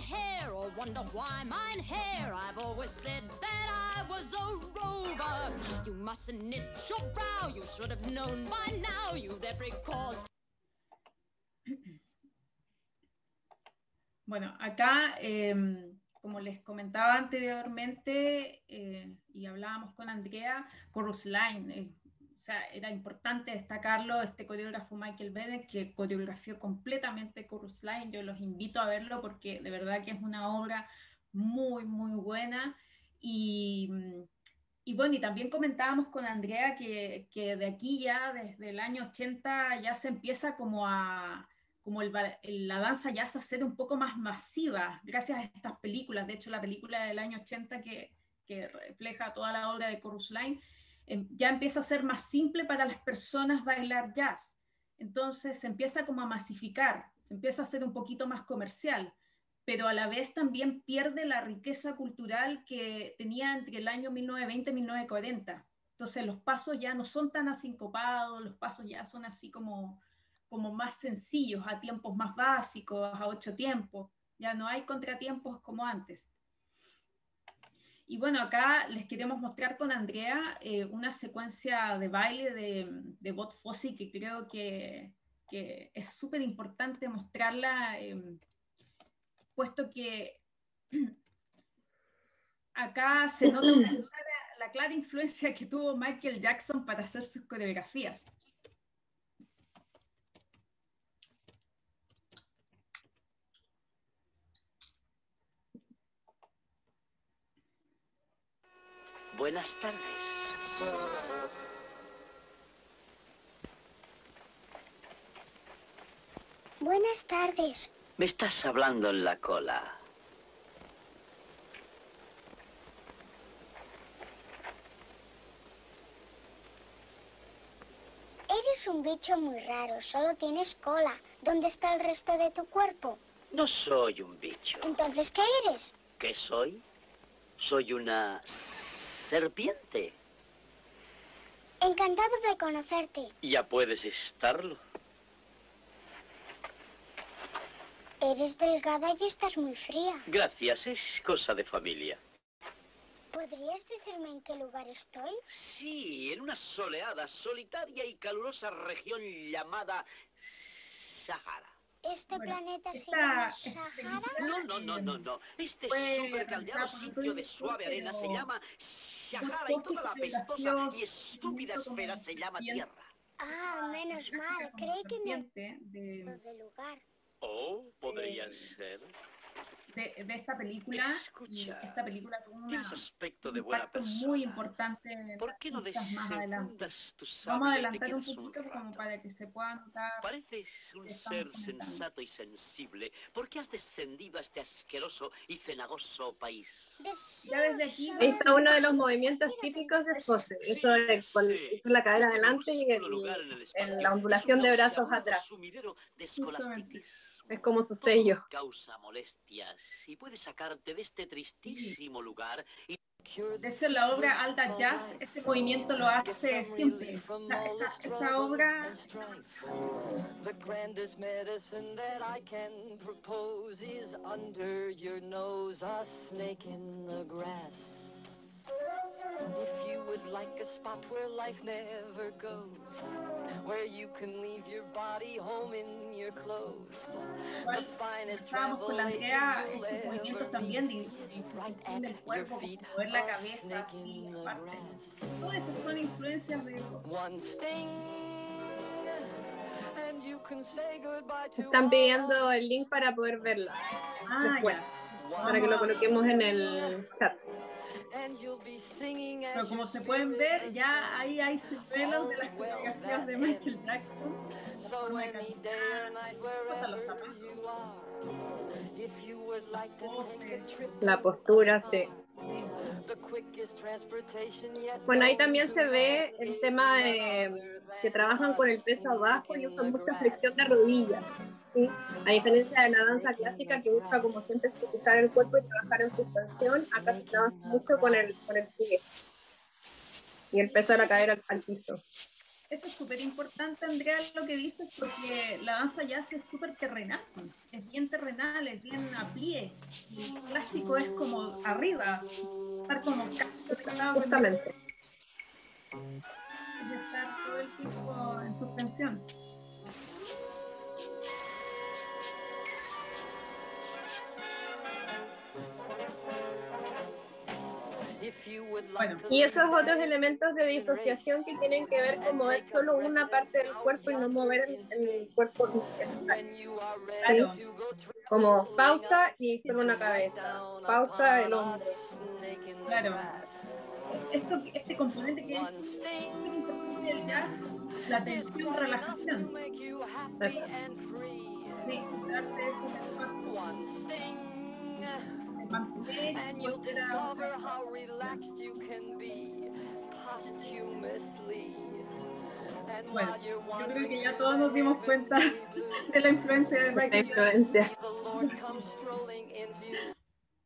Bueno, acá, eh, como les comentaba anteriormente, eh, y hablábamos con Andrea, Chorus Line, eh, o sea, era importante destacarlo, este coreógrafo Michael Bennett, que coreografió completamente Chorus Line. Yo los invito a verlo porque de verdad que es una obra muy, muy buena. Y, y bueno, y también comentábamos con Andrea que, que de aquí ya, desde el año ochenta, ya se empieza como a... como el, la danza jazz a ser un poco más masiva, gracias a estas películas. De hecho, la película del año ochenta que, que refleja toda la obra de Chorus Line, eh, ya empieza a ser más simple para las personas bailar jazz. Entonces se empieza como a masificar, se empieza a hacer un poquito más comercial, pero a la vez también pierde la riqueza cultural que tenía entre el año mil novecientos veinte y mil novecientos cuarenta. Entonces los pasos ya no son tan asincopados, los pasos ya son así como, como más sencillos, a tiempos más básicos, a ocho tiempos. Ya no hay contratiempos como antes. Y bueno, acá les queremos mostrar con Andrea eh, una secuencia de baile de, de Bob Fosse que creo que, que es súper importante mostrarla, eh, puesto que acá se nota la clara, la clara influencia que tuvo Michael Jackson para hacer sus coreografías. Buenas tardes. Buenas tardes. Me estás hablando en la cola. Eres un bicho muy raro, solo tienes cola. ¿Dónde está el resto de tu cuerpo? No soy un bicho. Entonces, ¿qué eres? ¿Qué soy? Soy una serpiente. Encantado de conocerte. Ya puedes estarlo. Eres delgada y estás muy fría. Gracias, es cosa de familia. ¿Podrías decirme en qué lugar estoy? Sí, en una soleada, solitaria y calurosa región llamada Sahara. ¿Este Bueno, planeta se esta- llama esta Sahara? No, no, no, no, no. Este Fue supercaldeado realizada por un sitio de productor, suave arena pero se llama Sahara y Fosse toda la apestosa coreografió y estúpida movimiento como esfera se llama serpiente, Tierra. Ah, menos mal. como Creí que me serpiente de, había de lugar. Oh, podría Eh, ser. de, de esta película. Y Escucha, esta película tuvo una, tienes aspecto un de buena impacto persona. muy importante en ¿Por las qué no pistas más adelante. desenfundas tu Vamos a sable y te adelantar un quedas un poquito como rato? para que se pueda notar. Pareces un Estamos ser comentando. sensato y sensible. ¿Por qué has descendido a este asqueroso y cenagoso país? Ya desde aquí Ahí está uno de los movimientos típicos de Fosse. Eso es con Sí. con la cadera Un adelante y minúsculo el- lugar en el espacio en es la un ondulación de brazos nauseabundo atrás. sumidero de escolastitis. Es como su Todo sello. causa molestias y puede sacarte de este tristísimo lugar y De hecho, en la obra Alta Jazz, ese movimiento lo hace siempre. Esa, esa, esa obra. The grandest medicine that I can propose is under your nose, a snake in the grass. If you would like a spot where life never goes, where you can leave your body home in your clothes, the finest Estábamos con travel la agent Andrea, you'll estos movimientos ever también de meet is right disposición at del your cuerpo, feet, como mover la a cabeza snake así, in the aparte. grass. Todas esas son influencias de. One sting, and you can say goodbye to Están all pidiendo of el link para poder verla Ah, después, ya. para que lo coloquemos en el chat. and you'll be singing as Pero como your se pueden spirit ver, ya ahí hay señuelos de las all's well coreografías that de Michael ends. Jackson. La So forma de any day or caminar, night, suelta los wherever zapatos, you are, if you would like to take a poses. trip La to postura, a sí. spa, the quickest transportation yet Bueno, ahí known también to se ve man el is tema none de other que than trabajan a con el peso snake abajo y in usan the mucha grass. flexión de rodillas, ¿sí? A diferencia de la danza Snake in clásica the que busca como grass. siempre utilizar el cuerpo y trabajar en suspensión, acá se trabaja mucho con el, con el pie y el peso de la cadera al, al piso. Eso es súper importante, Andrea, lo que dices, porque la danza jazz es súper terrenal, es bien terrenal, es bien a pie. Y el clásico es como arriba, estar como casi conectado con el, Justamente. es estar todo el tiempo en suspensión. Bueno, Y esos otros elementos de disociación que tienen que ver como es solo una parte del cuerpo y no mover el, el cuerpo en total. ¿Sí? Como pausa y solo una cabeza, pausa el hombro, claro, esto, este componente que es muy importante del jazz, la tensión, relajación. Eso. Sí, darte esos espacios. Mantener, And you'll volver a discover how relaxed you can be posthumously. And Bueno, while you're yo creo que wandering ya through todos the nos dimos cuenta heavenly blue, de la influencia de Esta Michael Jackson. influencia. the Lord comes strolling in view.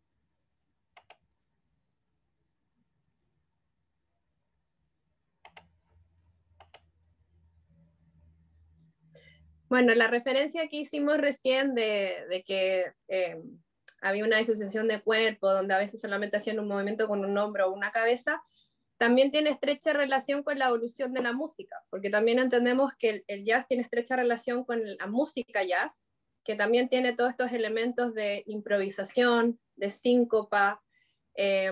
Bueno, la referencia que hicimos recién de, de que eh, había una disociación de cuerpo, donde a veces solamente hacían un movimiento con un hombro o una cabeza, también tiene estrecha relación con la evolución de la música, porque también entendemos que el, el jazz tiene estrecha relación con la música jazz, que también tiene todos estos elementos de improvisación, de síncopa, eh,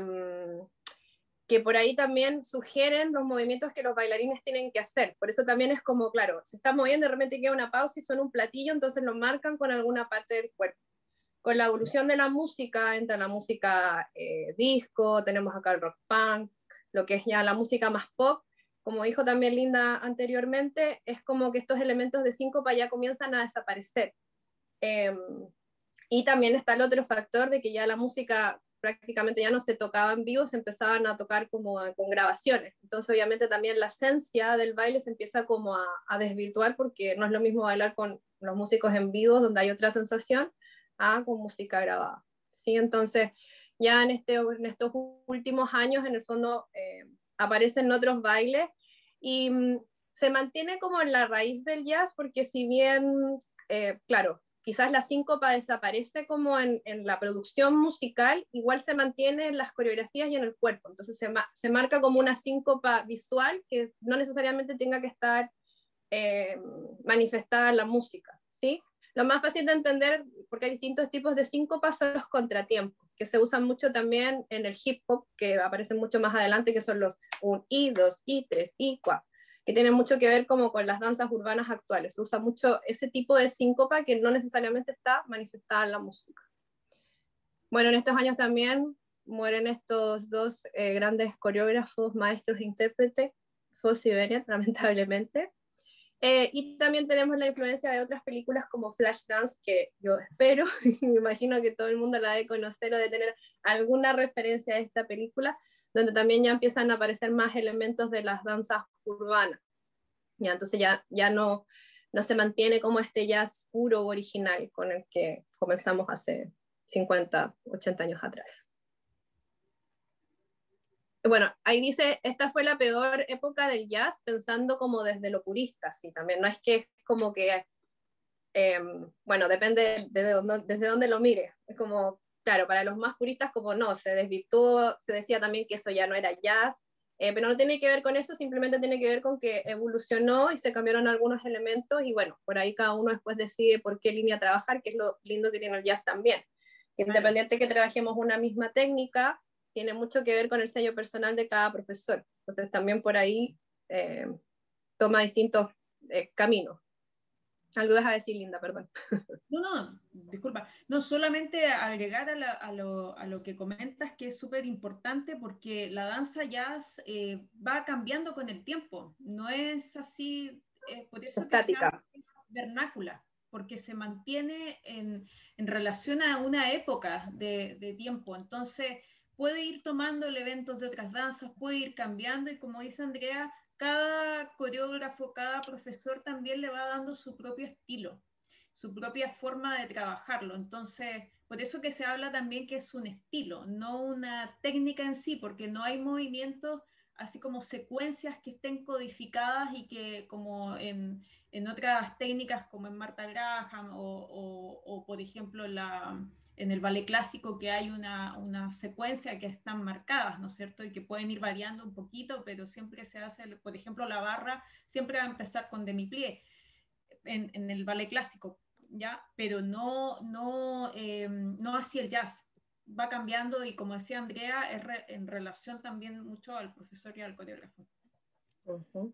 que por ahí también sugieren los movimientos que los bailarines tienen que hacer. Por eso también es como, claro, se está moviendo, de repente queda una pausa y son un platillo, entonces lo marcan con alguna parte del cuerpo. Con la evolución de la música, entra la música eh, disco, tenemos acá el rock punk, lo que es ya la música más pop, como dijo también Linda anteriormente, es como que estos elementos de síncopa ya comienzan a desaparecer. Eh, y también está el otro factor de que ya la música prácticamente ya no se tocaba en vivo, se empezaban a tocar como con grabaciones. Entonces obviamente también la esencia del baile se empieza como a, a desvirtuar, porque no es lo mismo bailar con los músicos en vivo, donde hay otra sensación, a con música grabada. ¿Sí? Entonces ya en, este, en estos últimos años en el fondo eh, aparecen otros bailes y mm, se mantiene como en la raíz del jazz, porque si bien, eh, claro, quizás la síncopa desaparece como en, en la producción musical, igual se mantiene en las coreografías y en el cuerpo. Entonces se, ma se marca como una síncopa visual que no necesariamente tenga que estar eh, manifestada en la música, ¿sí? Lo más fácil de entender, porque hay distintos tipos de síncopas, son los contratiempos, que se usan mucho también en el hip hop, que aparecen mucho más adelante, que son los un, i, dos, i, tres, i, cuatro, que tienen mucho que ver como con las danzas urbanas actuales. Se usa mucho ese tipo de síncopa que no necesariamente está manifestada en la música. Bueno, en estos años también mueren estos dos eh, grandes coreógrafos, maestros e intérpretes, Fosse y Bennett, lamentablemente. Eh, y también tenemos la influencia de otras películas como Flashdance, que yo espero, y me imagino que todo el mundo la debe conocer o de tener alguna referencia a esta película, donde también ya empiezan a aparecer más elementos de las danzas urbanas. Ya, entonces ya, ya no, no se mantiene como este jazz puro o original con el que comenzamos hace cincuenta, ochenta años atrás. Bueno, ahí dice, esta fue la peor época del jazz, pensando como desde lo purista, sí, también, no es que es como que, eh, bueno, depende de dónde, desde dónde lo mire, es como, claro, para los más puristas como no, se desvirtuó, se decía también que eso ya no era jazz, eh, pero no tiene que ver con eso, simplemente tiene que ver con que evolucionó y se cambiaron algunos elementos, y bueno, por ahí cada uno después decide por qué línea trabajar, que es lo lindo que tiene el jazz también. Independiente que trabajemos una misma técnica, tiene mucho que ver con el sello personal de cada profesor. Entonces también por ahí eh, toma distintos eh, caminos. Algo vas a decir, Linda, perdón. No, no, disculpa. No, solamente agregar a, la, a, lo, a lo que comentas, que es súper importante, porque la danza jazz eh, va cambiando con el tiempo. No es así, eh, por eso estática. Que se llama vernácula, porque se mantiene en, en relación a una época de, de tiempo. Entonces puede ir tomando elementos de otras danzas, puede ir cambiando, y como dice Andrea, cada coreógrafo, cada profesor también le va dando su propio estilo, su propia forma de trabajarlo. Entonces, por eso que se habla también que es un estilo, no una técnica en sí, porque no hay movimientos así como secuencias que estén codificadas y que como en, en otras técnicas como en Martha Graham o, o, o por ejemplo la... en el ballet clásico, que hay una, una secuencia que están marcadas, ¿no es cierto? Y que pueden ir variando un poquito, pero siempre se hace, por ejemplo, la barra siempre va a empezar con demi-plié en, en el ballet clásico, ¿ya? Pero no, no, eh, no hacia el jazz. Va cambiando, y como decía Andrea, es re, en relación también mucho al profesor y al coreógrafo. Uh-huh.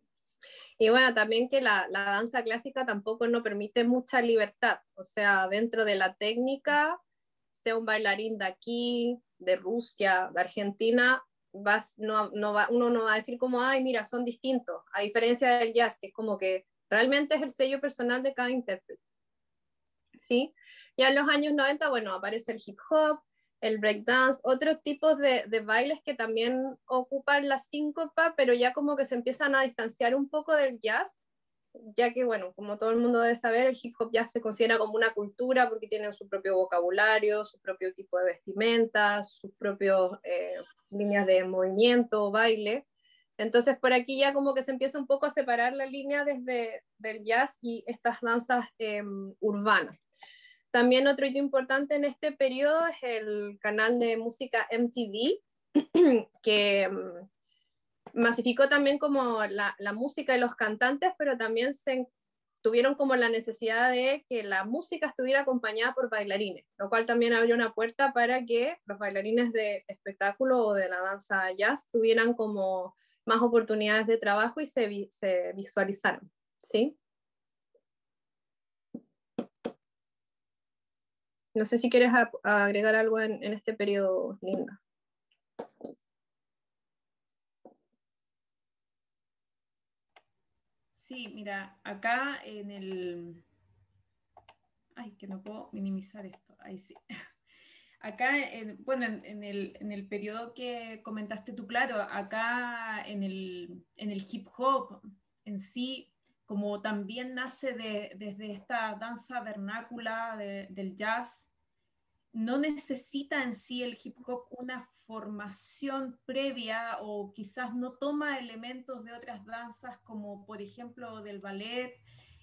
Y bueno, también que la, la danza clásica tampoco nos permite mucha libertad, o sea, dentro de la técnica, sea un bailarín de aquí, de Rusia, de Argentina, vas, no, no va, uno no va a decir como, ay, mira, son distintos, a diferencia del jazz, que es como que realmente es el sello personal de cada intérprete. ¿Sí? Ya en los años noventa, bueno, aparece el hip hop, el breakdance, otros tipos de, de bailes que también ocupan la síncopa, pero ya como que se empiezan a distanciar un poco del jazz, ya que, bueno, como todo el mundo debe saber, el hip hop ya se considera como una cultura porque tienen su propio vocabulario, su propio tipo de vestimenta, sus propias eh, líneas de movimiento, baile. Entonces por aquí ya como que se empieza un poco a separar la línea desde del jazz y estas danzas eh, urbanas. También otro hito importante en este periodo es el canal de música M T V, que um, masificó también como la, la música y los cantantes, pero también se tuvieron como la necesidad de que la música estuviera acompañada por bailarines, lo cual también abrió una puerta para que los bailarines de espectáculo o de la danza jazz tuvieran como más oportunidades de trabajo y se, vi, se visualizaran, ¿sí? No sé si quieres a, a agregar algo en, en este periodo, Linda. Sí, mira, acá en el... Ay, que no puedo minimizar esto. Ahí sí. Acá, en, bueno, en, en, el, en el periodo que comentaste tú, claro, acá en el, en el hip hop en sí, como también nace de, desde esta danza vernácula de, del jazz, no necesita en sí el hip hop una formación previa o quizás no toma elementos de otras danzas como por ejemplo del ballet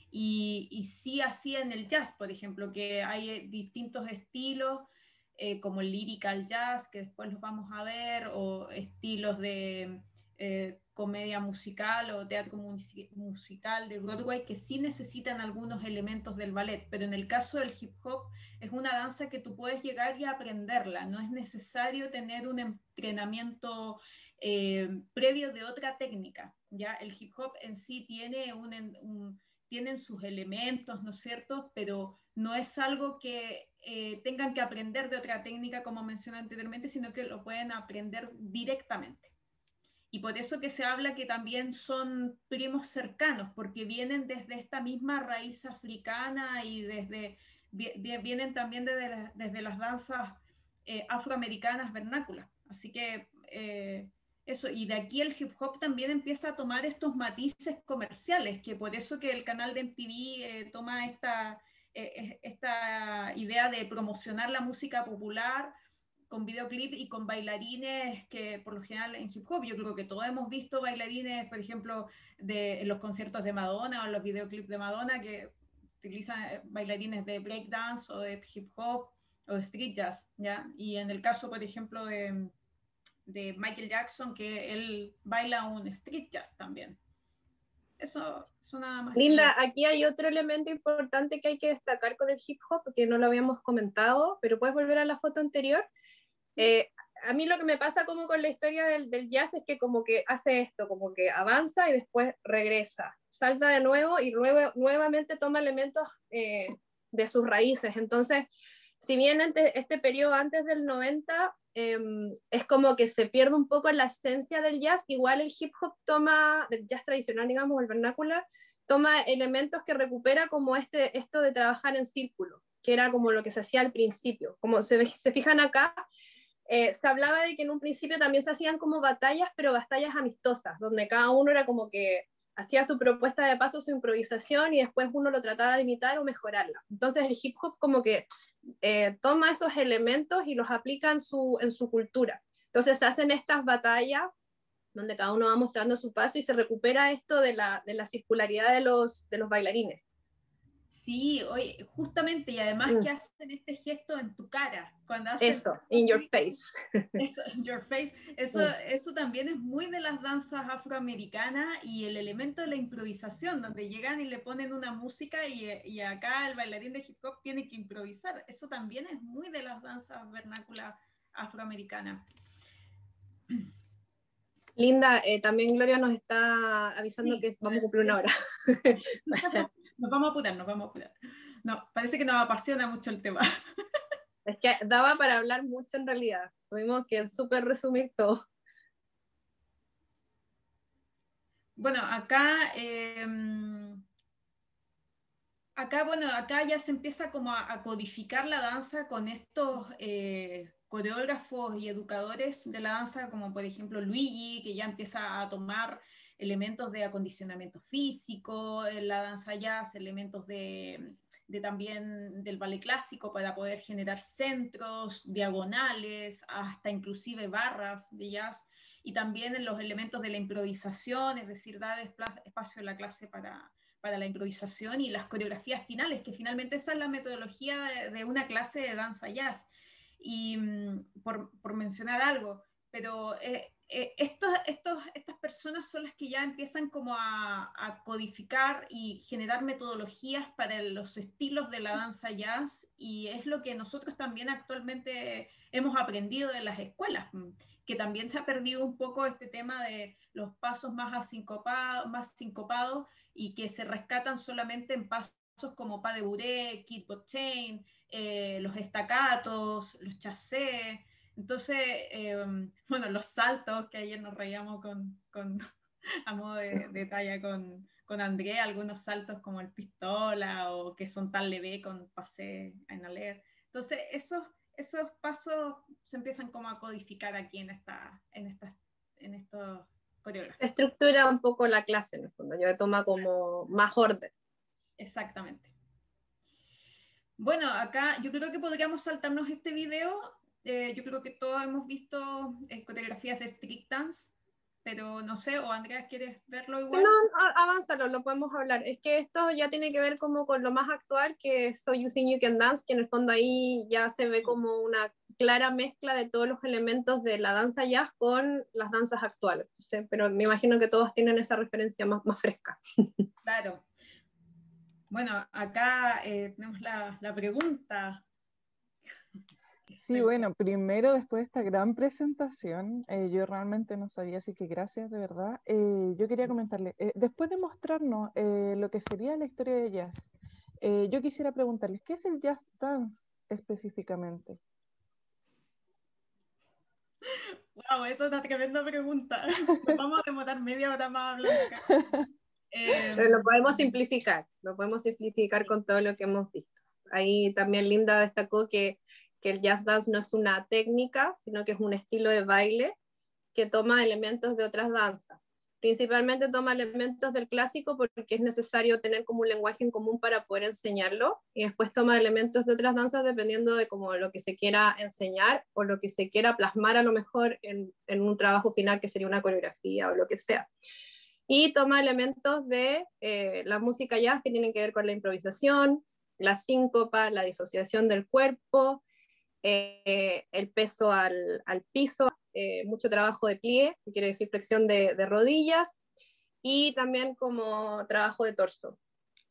y, y sí así en el jazz, por ejemplo, que hay distintos estilos eh, como el lyrical jazz, que después los vamos a ver, o estilos de eh, comedia musical o teatro musical de Broadway, que sí necesitan algunos elementos del ballet, pero en el caso del hip hop es una danza que tú puedes llegar y aprenderla, no es necesario tener un entrenamiento eh, previo de otra técnica, ¿ya? El hip hop en sí tiene un, un tienen sus elementos, ¿no es cierto? Pero no es algo que eh, tengan que aprender de otra técnica, como mencioné anteriormente, sino que lo pueden aprender directamente. Y por eso que se habla que también son primos cercanos, porque vienen desde esta misma raíz africana y desde, vienen también desde, la, desde las danzas eh, afroamericanas vernáculas. Así que eh, eso, y de aquí el hip hop también empieza a tomar estos matices comerciales, que por eso que el canal de M T V eh, toma esta, eh, esta idea de promocionar la música popular con videoclip y con bailarines que por lo general en hip hop, yo creo que todos hemos visto bailarines, por ejemplo, de, en los conciertos de Madonna o en los videoclips de Madonna que utilizan bailarines de breakdance o de hip hop o de street jazz, ¿ya? Y en el caso, por ejemplo, de, de Michael Jackson, que él baila un street jazz también. Eso, eso nada más. Linda, aquí hay otro elemento importante que hay que destacar con el hip hop, que no lo habíamos comentado, pero puedes volver a la foto anterior. Eh, a mí lo que me pasa como con la historia del, del jazz es que como que hace esto, como que avanza y después regresa, salta de nuevo y nuevo, nuevamente toma elementos eh, de sus raíces. Entonces, si bien este, este periodo antes del noventa eh, es como que se pierde un poco la esencia del jazz, igual el hip hop toma, del jazz tradicional, digamos, el vernáculo, toma elementos que recupera como este, esto de trabajar en círculo, que era como lo que se hacía al principio. Como se, se fijan acá, Eh, se hablaba de que en un principio también se hacían como batallas, pero batallas amistosas, donde cada uno era como que hacía su propuesta de paso, su improvisación, y después uno lo trataba de imitar o mejorarla. Entonces el hip hop como que eh, toma esos elementos y los aplica en su, en su cultura. Entonces se hacen estas batallas donde cada uno va mostrando su paso y se recupera esto de la, de la circularidad de los, de los bailarines. Sí, oye, justamente, y además mm. que hacen este gesto en tu cara, cuando hacen... Eso, in your face. Eso, in your face, eso, mm. eso también es muy de las danzas afroamericanas y el elemento de la improvisación, donde llegan y le ponen una música y, y acá el bailarín de hip hop tiene que improvisar, eso también es muy de las danzas vernáculas afroamericanas. Linda, eh, también Gloria nos está avisando sí, que vamos a cumplir una hora. Nos vamos a apurar, nos vamos a apurar. No, parece que nos apasiona mucho el tema. Es que daba para hablar mucho en realidad. Tuvimos que súper resumir todo. Bueno, acá, eh, acá, bueno, acá ya se empieza como a, a codificar la danza con estos eh, coreógrafos y educadores de la danza, como por ejemplo Luigi, que ya empieza a tomar elementos de acondicionamiento físico en la danza jazz, elementos de, de también del ballet clásico para poder generar centros, diagonales, hasta inclusive barras de jazz, y también en los elementos de la improvisación, es decir, dar espacio en la clase para, para la improvisación y las coreografías finales, que finalmente esa es la metodología de, de una clase de danza jazz. Y por, por mencionar algo, pero eh, eh, estos, estos, estas personas son las que ya empiezan como a, a codificar y generar metodologías para los estilos de la danza jazz, y es lo que nosotros también actualmente hemos aprendido de las escuelas, que también se ha perdido un poco este tema de los pasos más asincopados, más sincopados, y que se rescatan solamente en pasos como pas de bourrée, kid bot chain, eh, los estacatos, los chassés. Entonces, eh, bueno, los saltos, que ayer nos reíamos con, con a modo de, de talla con, con André, algunos saltos como el pistola o que son tan leve con pasé en aler. Entonces, esos, esos pasos se empiezan como a codificar aquí en esta, en esta, en estos coreógrafos. Estructura un poco la clase, en el fondo, ya toma como más orden. Exactamente. Bueno, acá yo creo que podríamos saltarnos este video. Eh, yo creo que todos hemos visto eh, coreografías de street dance, pero no sé, o Andrea, ¿quieres verlo igual? No, avánzalo, lo podemos hablar. Es que esto ya tiene que ver como con lo más actual, que es So You Think You Can Dance, que en el fondo ahí ya se ve como una clara mezcla de todos los elementos de la danza jazz con las danzas actuales. ¿Sí? Pero me imagino que todos tienen esa referencia más, más fresca. Claro. Bueno, acá eh, tenemos la, la pregunta. Sí, bueno, primero después de esta gran presentación, eh, yo realmente no sabía, así que gracias de verdad. Eh, yo quería comentarle, eh, después de mostrarnos eh, lo que sería la historia de jazz, eh, yo quisiera preguntarles, ¿qué es el jazz dance específicamente? Wow, esa es una tremenda pregunta. Nos vamos a demorar media hora más hablando acá. Eh, Pero lo podemos simplificar, lo podemos simplificar con todo lo que hemos visto. Ahí también Linda destacó que, que el jazz dance no es una técnica, sino que es un estilo de baile que toma elementos de otras danzas. Principalmente toma elementos del clásico porque es necesario tener como un lenguaje en común para poder enseñarlo, y después toma elementos de otras danzas dependiendo de como lo que se quiera enseñar o lo que se quiera plasmar a lo mejor en, en un trabajo final que sería una coreografía o lo que sea. Y toma elementos de eh, la música jazz que tienen que ver con la improvisación, la síncopa, la disociación del cuerpo, eh, el peso al, al piso, eh, mucho trabajo de plie, que quiere decir flexión de, de rodillas, y también como trabajo de torso.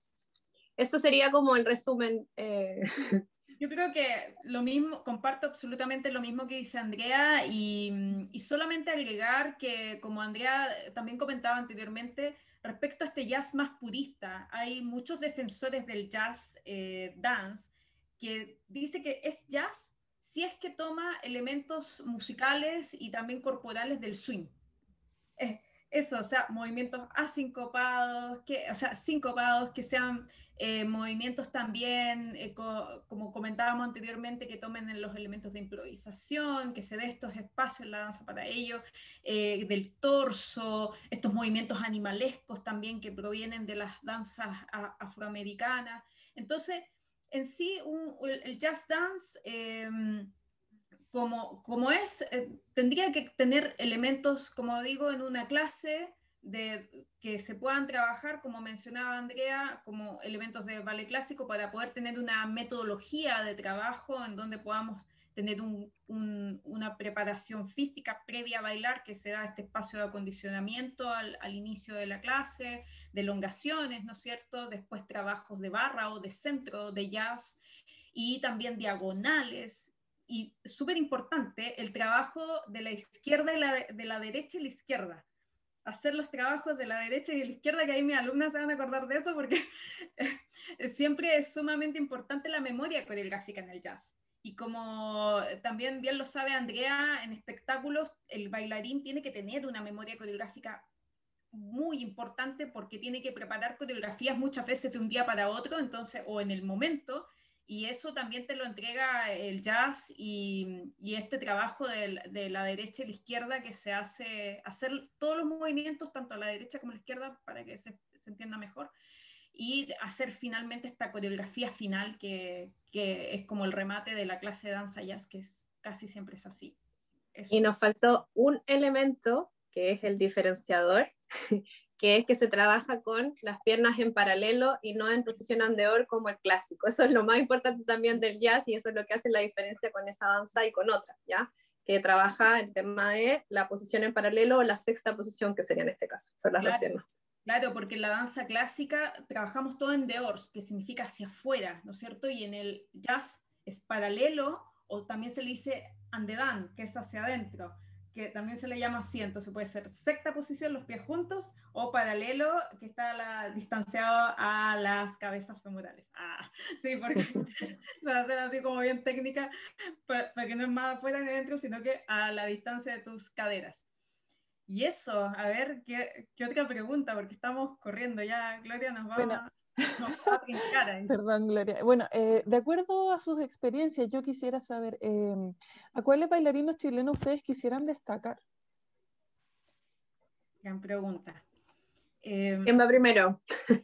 Eso sería como el resumen. Eh. Yo creo que lo mismo, comparto absolutamente lo mismo que dice Andrea, y, y solamente agregar que, como Andrea también comentaba anteriormente, respecto a este jazz más purista, hay muchos defensores del jazz eh, dance que dice que es jazz si es que toma elementos musicales y también corporales del swing. Eh, eso, o sea, movimientos asincopados, que, o sea, sincopados, que sean eh, movimientos también, eh, co como comentábamos anteriormente, que tomen en los elementos de improvisación, que se dé estos espacios en la danza para ello, eh, del torso, estos movimientos animalescos también que provienen de las danzas afroamericanas. Entonces, en sí, un, el, el jazz dance... Eh, Como, como es, eh, tendría que tener elementos, como digo, en una clase de, que se puedan trabajar, como mencionaba Andrea, como elementos de ballet clásico para poder tener una metodología de trabajo en donde podamos tener un, un, una preparación física previa a bailar, que será este espacio de acondicionamiento al, al inicio de la clase, de elongaciones, ¿no es cierto? Después trabajos de barra o de centro de jazz, y también diagonales. Y súper importante, el trabajo de la izquierda y la de, de la derecha y la izquierda. Hacer los trabajos de la derecha y de la izquierda, que ahí mis alumnas se van a acordar de eso, porque siempre es sumamente importante la memoria coreográfica en el jazz. Y como también bien lo sabe Andrea, en espectáculos el bailarín tiene que tener una memoria coreográfica muy importante porque tiene que preparar coreografías muchas veces de un día para otro, entonces, o en el momento, y eso también te lo entrega el jazz y, y este trabajo de, de la derecha y la izquierda que se hace, hacer todos los movimientos, tanto a la derecha como a la izquierda, para que se, se entienda mejor, y hacer finalmente esta coreografía final que, que es como el remate de la clase de danza jazz, que es, casi siempre es así. Eso. Y nos faltó un elemento, que es el diferenciador, que es que se trabaja con las piernas en paralelo y no en posición andeor como el clásico. Eso es lo más importante también del jazz y eso es lo que hace la diferencia con esa danza y con otras, ¿ya? Que trabaja el tema de la posición en paralelo o la sexta posición, que sería en este caso, son las claro, dos piernas. Claro, porque en la danza clásica trabajamos todo en dehors, que significa hacia afuera, ¿no es cierto? Y en el jazz es paralelo, o también se le dice andedán, que es hacia adentro, que también se le llama así, entonces puede ser sexta posición, los pies juntos, o paralelo, que está la, distanciado a las cabezas femorales. Ah, sí, porque va a ser así como bien técnica, para, para que no es más afuera ni adentro, sino que a la distancia de tus caderas. Y eso, a ver, ¿qué, qué otra pregunta? Porque estamos corriendo ya, Gloria nos va, bueno. a, nos va a brincar ahí. Perdón, Gloria. Bueno, eh, de acuerdo a sus experiencias, yo quisiera saber, eh, ¿a cuáles bailarinos chilenos ustedes quisieran destacar? Gran pregunta. Eh, ¿Quién va primero?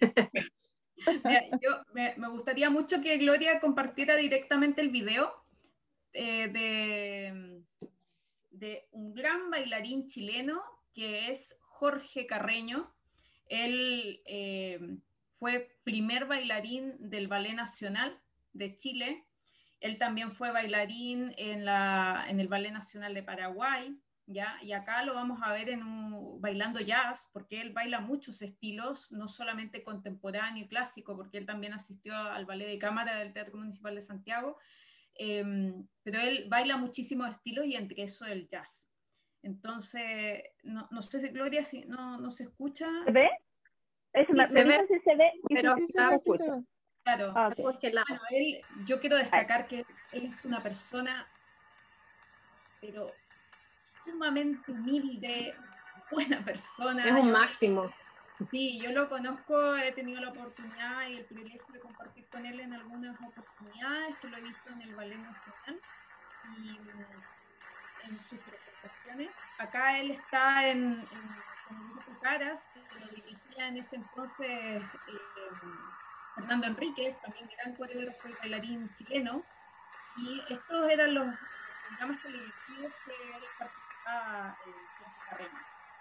Mira, yo, me, me gustaría mucho que Gloria compartiera directamente el video eh, de, de un gran bailarín chileno que es Jorge Carreño. Él eh, fue primer bailarín del Ballet Nacional de Chile. Él también fue bailarín en, la, en el Ballet Nacional de Paraguay, ¿ya? Y acá lo vamos a ver en un, bailando jazz, porque él baila muchos estilos, no solamente contemporáneo y clásico, porque él también asistió al Ballet de Cámara del Teatro Municipal de Santiago, eh, pero él baila muchísimos estilos y entre eso el jazz. Entonces, no, no sé si Gloria, si no, no se escucha. ¿Se ve? Es, Sí, me se ve, si se ve, pero si está se escucha. escucha. Claro. Ah, okay. Bueno, él, yo quiero destacar que él es una persona, pero sumamente humilde, buena persona. Es un yo, máximo. Sí, yo lo conozco, he tenido la oportunidad y el privilegio de compartir con él en algunas oportunidades, que lo he visto en el Ballet Nacional y en sus presentaciones. Acá él está en, en, en el grupo Caras, que lo dirigía en ese entonces eh, Fernando Enríquez, también gran coreógrafo y bailarín chileno, y estos eran los programas televisivos que él participaba en eh, Carreño.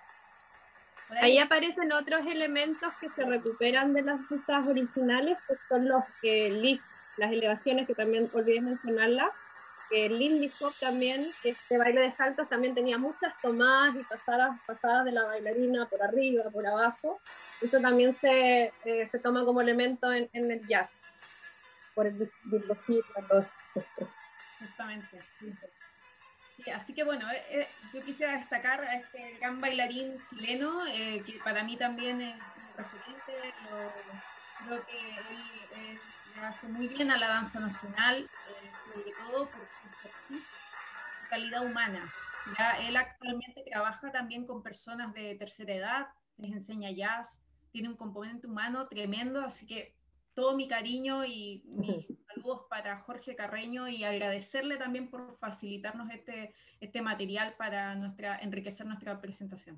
Ahí aparecen otros elementos que se recuperan de las piezas originales, que son los eh, lift, las elevaciones, que también olvidé mencionarla, que el Lindy Hop también, que este baile de saltos también tenía muchas tomadas y pasadas, pasadas de la bailarina por arriba, por abajo. Esto también se, eh, se toma como elemento en, en el jazz, por el virtuosismo, todo esto. Justamente. Sí, así que bueno, eh, eh, yo quisiera destacar a este gran bailarín chileno, eh, que para mí también es un referente. Lo, creo que él eh, le hace muy bien a la danza nacional, eh, sobre todo por su expertise, su calidad humana. Ya él actualmente trabaja también con personas de tercera edad, les enseña jazz, tiene un componente humano tremendo, así que todo mi cariño y mis saludos para Jorge Carreño y agradecerle también por facilitarnos este, este material para nuestra, enriquecer nuestra presentación.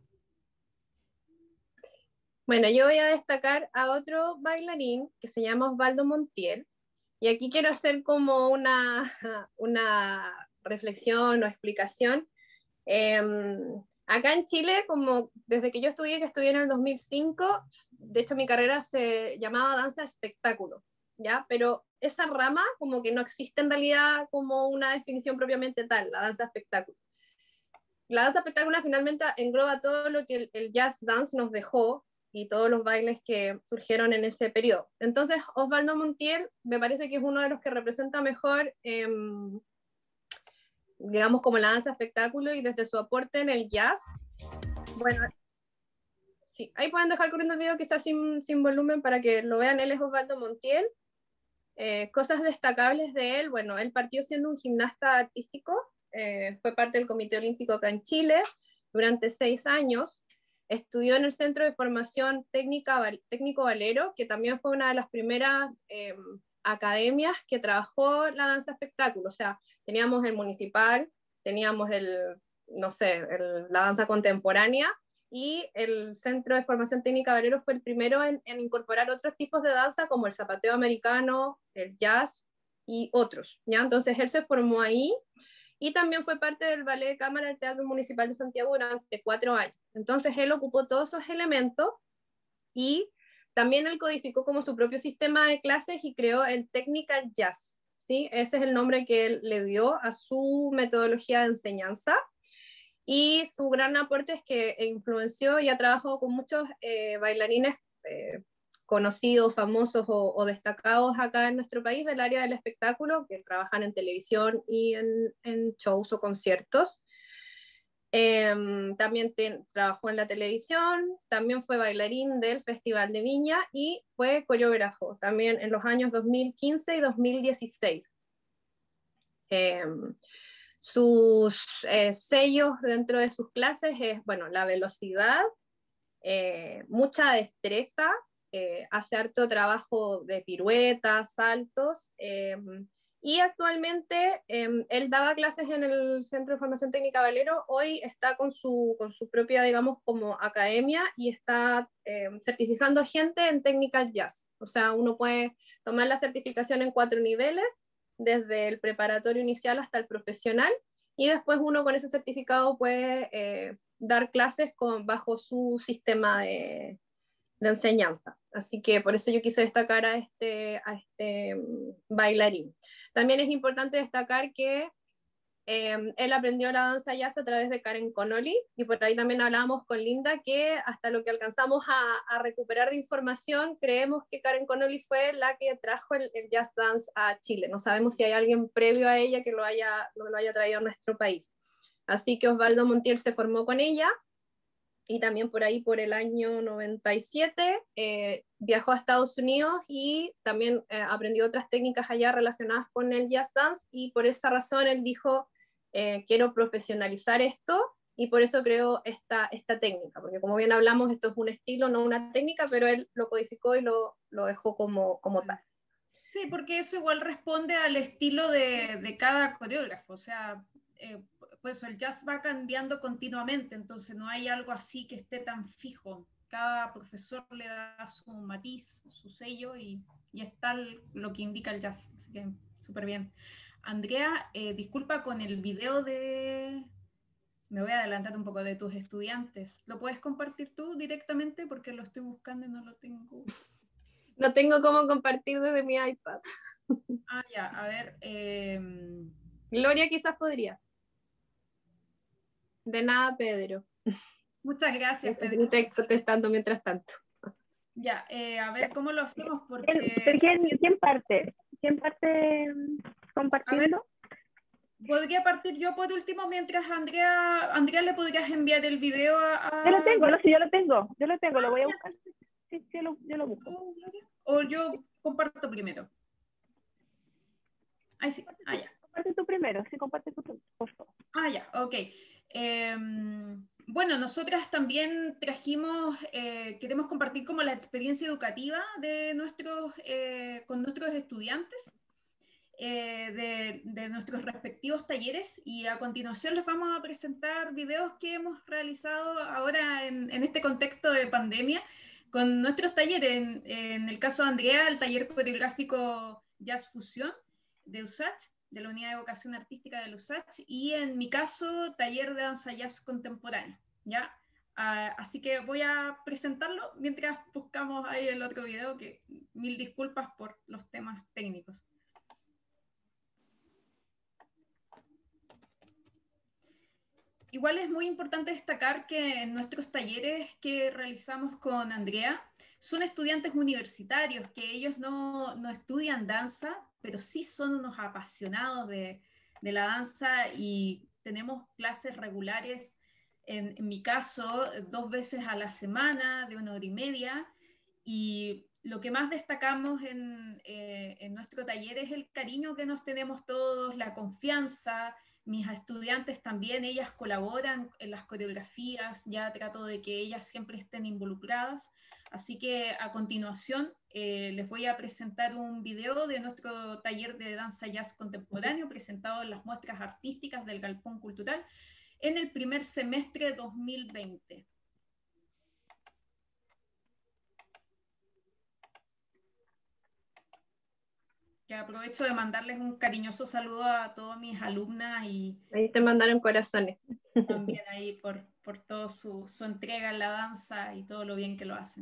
Bueno, yo voy a destacar a otro bailarín que se llama Osvaldo Montiel, y aquí quiero hacer como una, una reflexión o explicación. Eh, acá en Chile, como desde que yo estudié, que estudié en el dos mil cinco, de hecho mi carrera se llamaba danza espectáculo, ¿ya? Pero esa rama como que no existe en realidad como una definición propiamente tal, la danza espectáculo. La danza espectáculo finalmente engloba todo lo que el, el jazz dance nos dejó y todos los bailes que surgieron en ese periodo. Entonces, Osvaldo Montiel me parece que es uno de los que representa mejor, eh, digamos, como la danza espectáculo, y desde su aporte en el jazz. Bueno, sí, ahí pueden dejar corriendo el video quizás sin, sin volumen para que lo vean. Él es Osvaldo Montiel, Eh, cosas destacables de él, bueno, él partió siendo un gimnasta artístico, eh, fue parte del Comité Olímpico acá en Chile durante seis años, estudió en el Centro de Formación Técnica, Técnico Valero, que también fue una de las primeras eh, academias que trabajó la danza espectáculo, o sea, teníamos el municipal, teníamos el, no sé, el, la danza contemporánea, y el Centro de Formación Técnica Valero fue el primero en, en incorporar otros tipos de danza como el zapateo americano, el jazz y otros, ¿ya? Entonces él se formó ahí y también fue parte del Ballet de Cámara del Teatro Municipal de Santiago durante cuatro años. Entonces él ocupó todos esos elementos y también él codificó como su propio sistema de clases y creó el Technical Jazz, ¿sí? Ese es el nombre que él le dio a su metodología de enseñanza. Y su gran aporte es que influenció y ha trabajado con muchos eh, bailarines eh, conocidos, famosos o, o destacados acá en nuestro país del área del espectáculo, que trabajan en televisión y en, en shows o conciertos. Eh, también te, trabajó en la televisión, también fue bailarín del Festival de Viña y fue coreógrafo también en los años dos mil quince y dos mil dieciséis. Eh, Sus eh, sellos dentro de sus clases es, bueno, la velocidad, eh, mucha destreza, eh, hace harto trabajo de piruetas, saltos, eh, y actualmente eh, él daba clases en el Centro de Formación Técnica Valero, hoy está con su, con su propia, digamos, como academia y está eh, certificando a gente en Technical Jazz, o sea, uno puede tomar la certificación en cuatro niveles, desde el preparatorio inicial hasta el profesional, y después uno con ese certificado puede eh, dar clases con, bajo su sistema de, de enseñanza. Así que por eso yo quise destacar a este, a este bailarín. También es importante destacar que eh, él aprendió la danza jazz a través de Karen Connolly, y por ahí también hablábamos con Linda que hasta lo que alcanzamos a, a recuperar de información, creemos que Karen Connolly fue la que trajo el, el jazz dance a Chile. No sabemos si hay alguien previo a ella que lo haya, lo haya traído a nuestro país. Así que Osvaldo Montiel se formó con ella, y también por ahí por el año noventa y siete eh, viajó a Estados Unidos y también eh, aprendió otras técnicas allá relacionadas con el jazz dance, y por esa razón él dijo, eh, quiero profesionalizar esto, y por eso creó esta, esta técnica, porque como bien hablamos, esto es un estilo, no una técnica, pero él lo codificó y lo, lo dejó como, como tal. Sí, porque eso igual responde al estilo de, de cada coreógrafo, o sea, eh, pues el jazz va cambiando continuamente, entonces no hay algo así que esté tan fijo. Cada profesor le da su matiz, su sello, y, y es tal lo que indica el jazz. Así que súper bien. Andrea, eh, disculpa con el video de... Me voy a adelantar un poco de tus estudiantes. ¿Lo puedes compartir tú directamente? Porque lo estoy buscando y no lo tengo. No tengo cómo compartir desde mi iPad. Ah, ya, a ver. Eh... Gloria quizás podría. De nada, Pedro. Muchas gracias, Pedro. Estoy contestando mientras tanto. Ya, eh, a ver cómo lo hacemos, porque... ¿Quién, quién parte? ¿Quién parte compartiendo? Podría partir yo por último, mientras Andrea, Andrea le podrías enviar el video a... a... Yo lo tengo, no, sí, yo lo tengo, yo lo tengo, ah, lo voy a buscar. Sí, sí, yo lo, yo lo busco. O yo comparto primero. Ahí sí, ah, ya. Comparte tú primero, sí, comparte tú, por favor. Ah, ya, ok. Eh, bueno, nosotras también trajimos, eh, queremos compartir como la experiencia educativa de nuestros, eh, con nuestros estudiantes. Eh, de, de nuestros respectivos talleres, y a continuación les vamos a presentar videos que hemos realizado ahora en, en este contexto de pandemia con nuestros talleres. En, en el caso de Andrea, el taller coreográfico Jazz Fusión de U S A C H, de la Unidad de Vocación Artística de U S A C H, y en mi caso, taller de danza jazz contemporánea, ¿ya? Uh, así que voy a presentarlo mientras buscamos ahí el otro video, que mil disculpas por los temas técnicos. Igual es muy importante destacar que en nuestros talleres que realizamos con Andrea son estudiantes universitarios, que ellos no, no estudian danza, pero sí son unos apasionados de, de la danza, y tenemos clases regulares, en, en mi caso, dos veces a la semana, de una hora y media, y lo que más destacamos en, eh, en nuestro taller es el cariño que nos tenemos todos, la confianza. Mis estudiantes también, ellas colaboran en las coreografías, ya trato de que ellas siempre estén involucradas. Así que a continuación eh, les voy a presentar un video de nuestro taller de danza jazz contemporáneo presentado en las muestras artísticas del Galpón Cultural en el primer semestre dos mil veinte. Que aprovecho de mandarles un cariñoso saludo a todas mis alumnas y ahí te mandaron corazones. también ahí por, por toda su, su entrega en la danza y todo lo bien que lo hacen.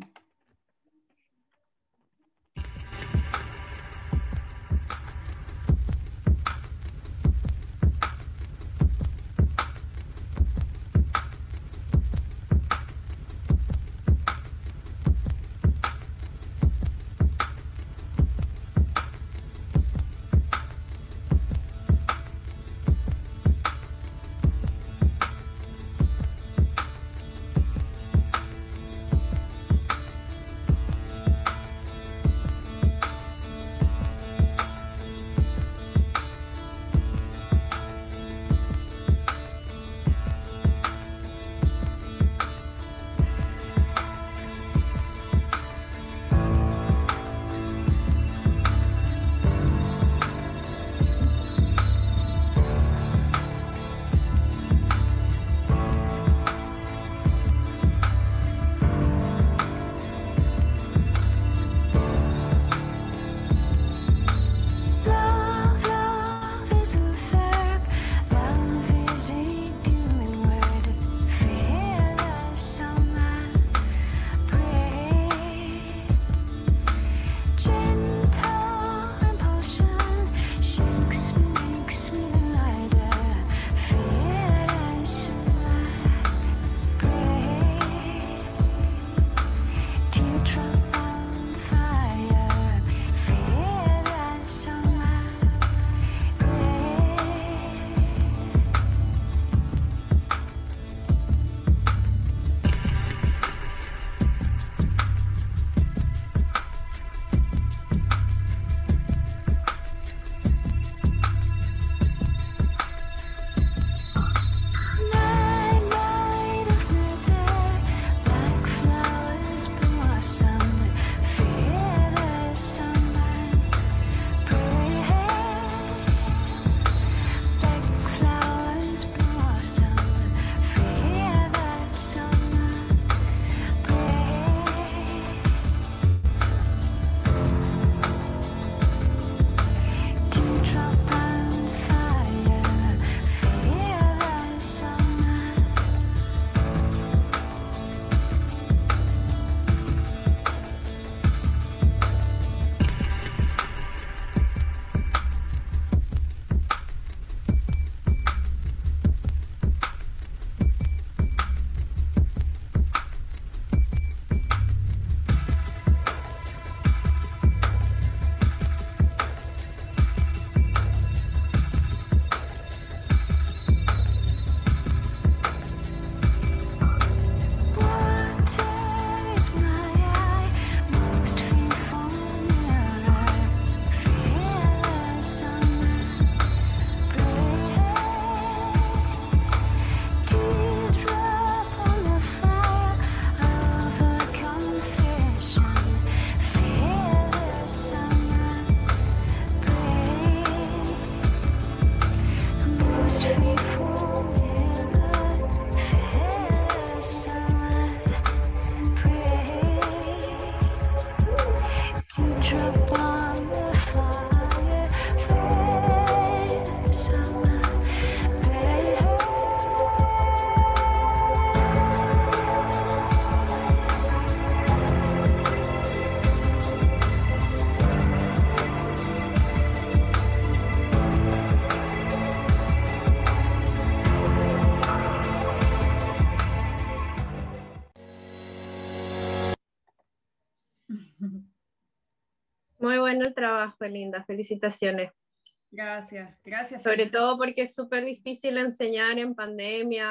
Muy bueno el trabajo, Linda, felicitaciones. Gracias, gracias. Sobre todo porque es súper difícil enseñar en pandemia,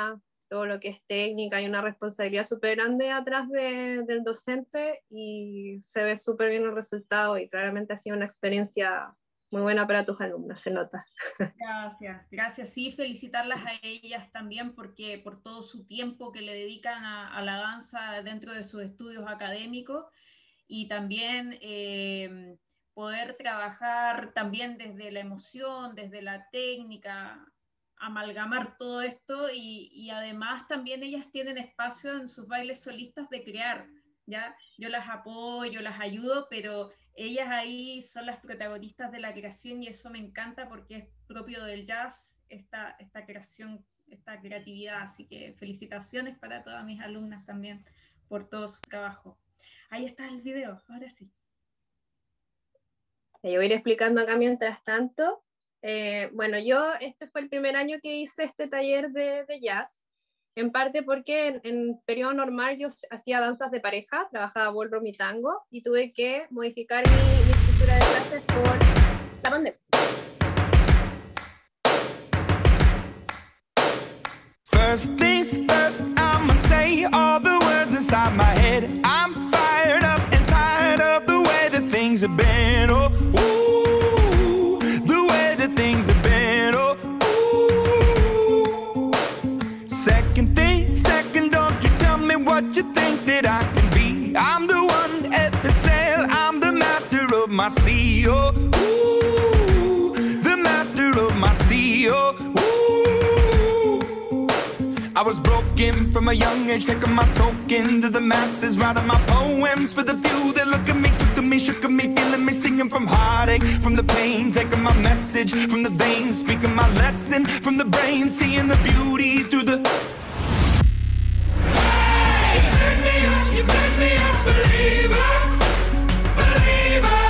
todo lo que es técnica, hay una responsabilidad súper grande atrás de, del docente y se ve súper bien el resultado y claramente ha sido una experiencia muy buena para tus alumnas, se nota. Gracias, gracias. Sí, felicitarlas a ellas también porque por todo su tiempo que le dedican a, a la danza dentro de sus estudios académicos y también eh, poder trabajar también desde la emoción, desde la técnica, amalgamar todo esto y, y además también ellas tienen espacio en sus bailes solistas de crear, ¿ya? Yo las apoyo, las ayudo, pero ellas ahí son las protagonistas de la creación y eso me encanta porque es propio del jazz, esta, esta creación, esta creatividad, así que felicitaciones para todas mis alumnas también por todo su trabajo. Ahí está el video, ahora sí. Yo voy a ir explicando acá mientras tanto. Eh, bueno, yo este fue el primer año que hice este taller de, de jazz, en parte porque en, en periodo normal yo hacía danzas de pareja, trabajaba ballroom y tango, y tuve que modificar mi, mi estructura de clases por la pandemia. First things first, I'ma say all the words inside my head. I'm fired up and tired of the way that things have been. Oh, ooh, the way that things have been. Oh, ooh. Second thing, second, don't you tell me what you think that I can be. I'm the one at the sail, I'm the master of my sea. Oh, ooh, the master of my sea. Oh, ooh. I was broken from a young age, taking my soak into the masses, writing my poems for the few that look at me, took to me, shook at me, feeling me, singing from heartache, from the pain, taking my message from the veins, speaking my lesson from the brain, seeing the beauty through the... Hey, you made me up, you made me a believer, believer.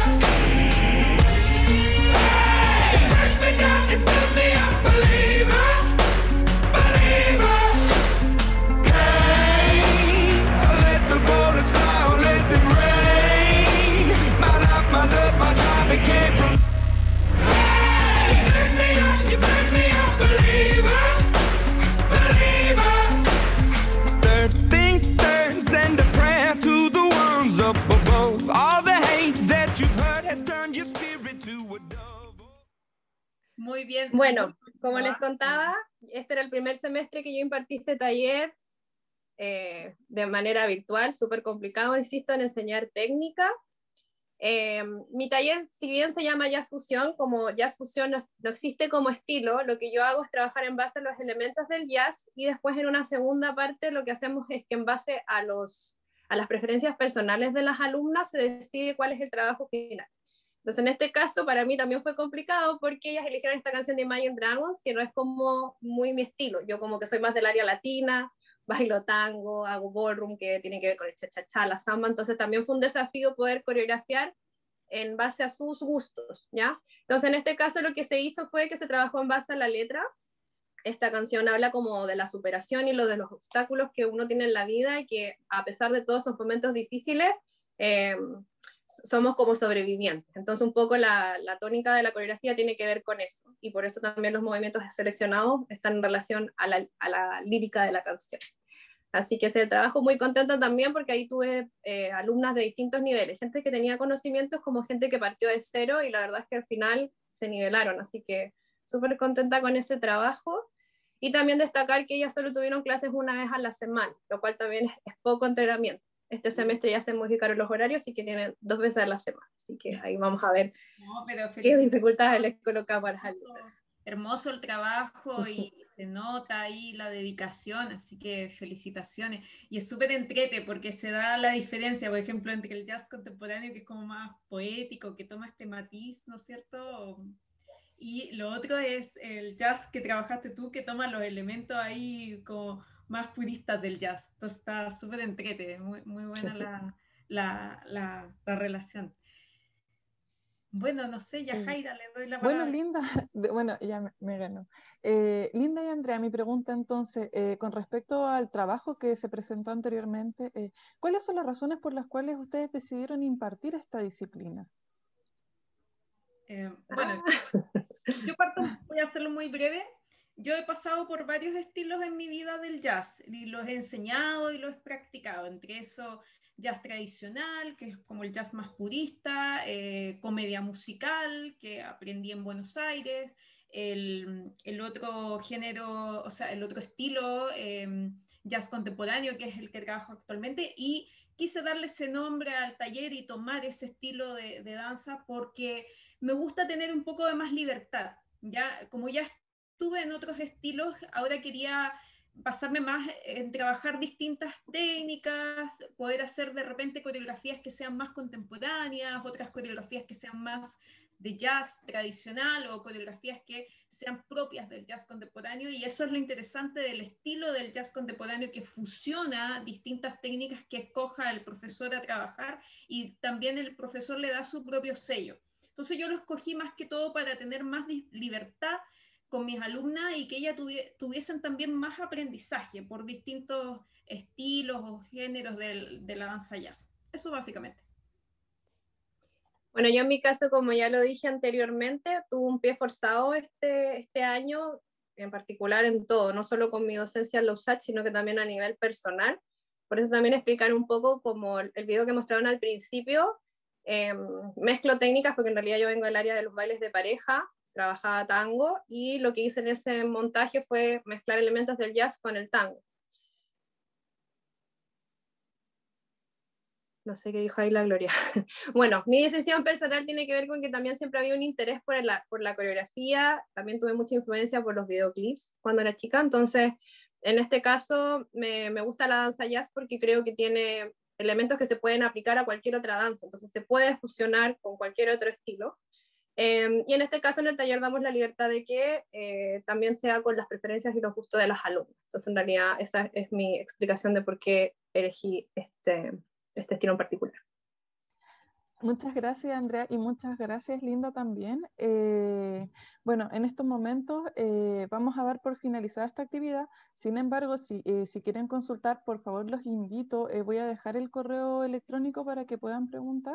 Hey, you break me down, you build me up, believer, believer. Muy bien. Bueno, como les contaba, este era el primer semestre que yo impartí este taller eh, de manera virtual, súper complicado, insisto, en enseñar técnica. Eh, mi taller, si bien se llama Jazz Fusión, como Jazz Fusión no, no existe como estilo, lo que yo hago es trabajar en base a los elementos del jazz y después en una segunda parte lo que hacemos es que en base a, los, a las preferencias personales de las alumnas se decide cuál es el trabajo final. Entonces en este caso para mí también fue complicado porque ellas eligieron esta canción de Imagine Dragons que no es como muy mi estilo, yo como que soy más del área latina, bailo tango, hago ballroom que tiene que ver con el cha-cha-cha, la samba, entonces también fue un desafío poder coreografiar en base a sus gustos, ¿ya? Entonces en este caso lo que se hizo fue que se trabajó en base a la letra. Esta canción habla como de la superación y lo de los obstáculos que uno tiene en la vida y que a pesar de todos esos momentos difíciles, eh, somos como sobrevivientes. Entonces un poco la, la tónica de la coreografía tiene que ver con eso y por eso también los movimientos seleccionados están en relación a la, a la lírica de la canción. Así que ese trabajo muy contenta también porque ahí tuve eh, alumnas de distintos niveles, gente que tenía conocimientos como gente que partió de cero y la verdad es que al final se nivelaron, así que súper contenta con ese trabajo. Y también destacar que ellas solo tuvieron clases una vez a la semana, lo cual también es, es poco entrenamiento. Este semestre ya se modificaron los horarios y que tienen dos veces a la semana, así que ahí vamos a ver no, pero qué dificultades les colocamos a las alumnas. Hermoso el trabajo y se nota ahí la dedicación, así que felicitaciones. Y es súper entrete porque se da la diferencia, por ejemplo, entre el jazz contemporáneo, que es como más poético, que toma este matiz, ¿no es cierto? Y lo otro es el jazz que trabajaste tú, que toma los elementos ahí como más puristas del jazz. Entonces está súper entrete, muy, muy buena la, la, la, la relación. Bueno, no sé, ya Jaira, le doy la palabra. Bueno, Linda, bueno, ya me, me ganó. Eh, Linda y Andrea, mi pregunta entonces, eh, con respecto al trabajo que se presentó anteriormente, eh, ¿cuáles son las razones por las cuales ustedes decidieron impartir esta disciplina? Eh, bueno, yo parto, voy a hacerlo muy breve. yo he pasado por varios estilos en mi vida del jazz y los he enseñado y los he practicado, entre eso jazz tradicional, que es como el jazz más purista, eh, comedia musical, que aprendí en Buenos Aires, el, el otro género, o sea, el otro estilo, eh, jazz contemporáneo, que es el que trabajo actualmente, y quise darle ese nombre al taller y tomar ese estilo de, de danza porque me gusta tener un poco de más libertad, ya, como ya estuve en otros estilos, ahora quería pasarme más en trabajar distintas técnicas, poder hacer de repente coreografías que sean más contemporáneas, otras coreografías que sean más de jazz tradicional o coreografías que sean propias del jazz contemporáneo, y eso es lo interesante del estilo del jazz contemporáneo, que fusiona distintas técnicas que escoja el profesor a trabajar y también el profesor le da su propio sello. Entonces yo lo escogí más que todo para tener más libertad con mis alumnas y que ellas tuviesen también más aprendizaje por distintos estilos o géneros del, de la danza jazz. Eso básicamente. Bueno, yo en mi caso, como ya lo dije anteriormente, tuve un pie forzado este, este año, en particular en todo, no solo con mi docencia en la U S A C, sino que también a nivel personal. Por eso también explicar un poco, como el video que mostraron al principio, eh, mezclo técnicas, porque en realidad yo vengo del área de los bailes de pareja, trabajaba tango, y lo que hice en ese montaje fue mezclar elementos del jazz con el tango. No sé qué dijo ahí la Gloria. Bueno, mi decisión personal tiene que ver con que también siempre había un interés por la, por la coreografía, también tuve mucha influencia por los videoclips cuando era chica, entonces en este caso me, me gusta la danza jazz porque creo que tiene elementos que se pueden aplicar a cualquier otra danza, entonces se puede fusionar con cualquier otro estilo. Eh, y en este caso en el taller damos la libertad de que eh, también sea con las preferencias y los gustos de las alumnas. Entonces en realidad esa es mi explicación de por qué elegí este, este estilo en particular. Muchas gracias, Andrea, y muchas gracias, Linda, también. Eh, bueno, en estos momentos eh, vamos a dar por finalizada esta actividad. Sin embargo, si, eh, si quieren consultar, por favor, los invito. Eh, voy a dejar el correo electrónico para que puedan preguntar.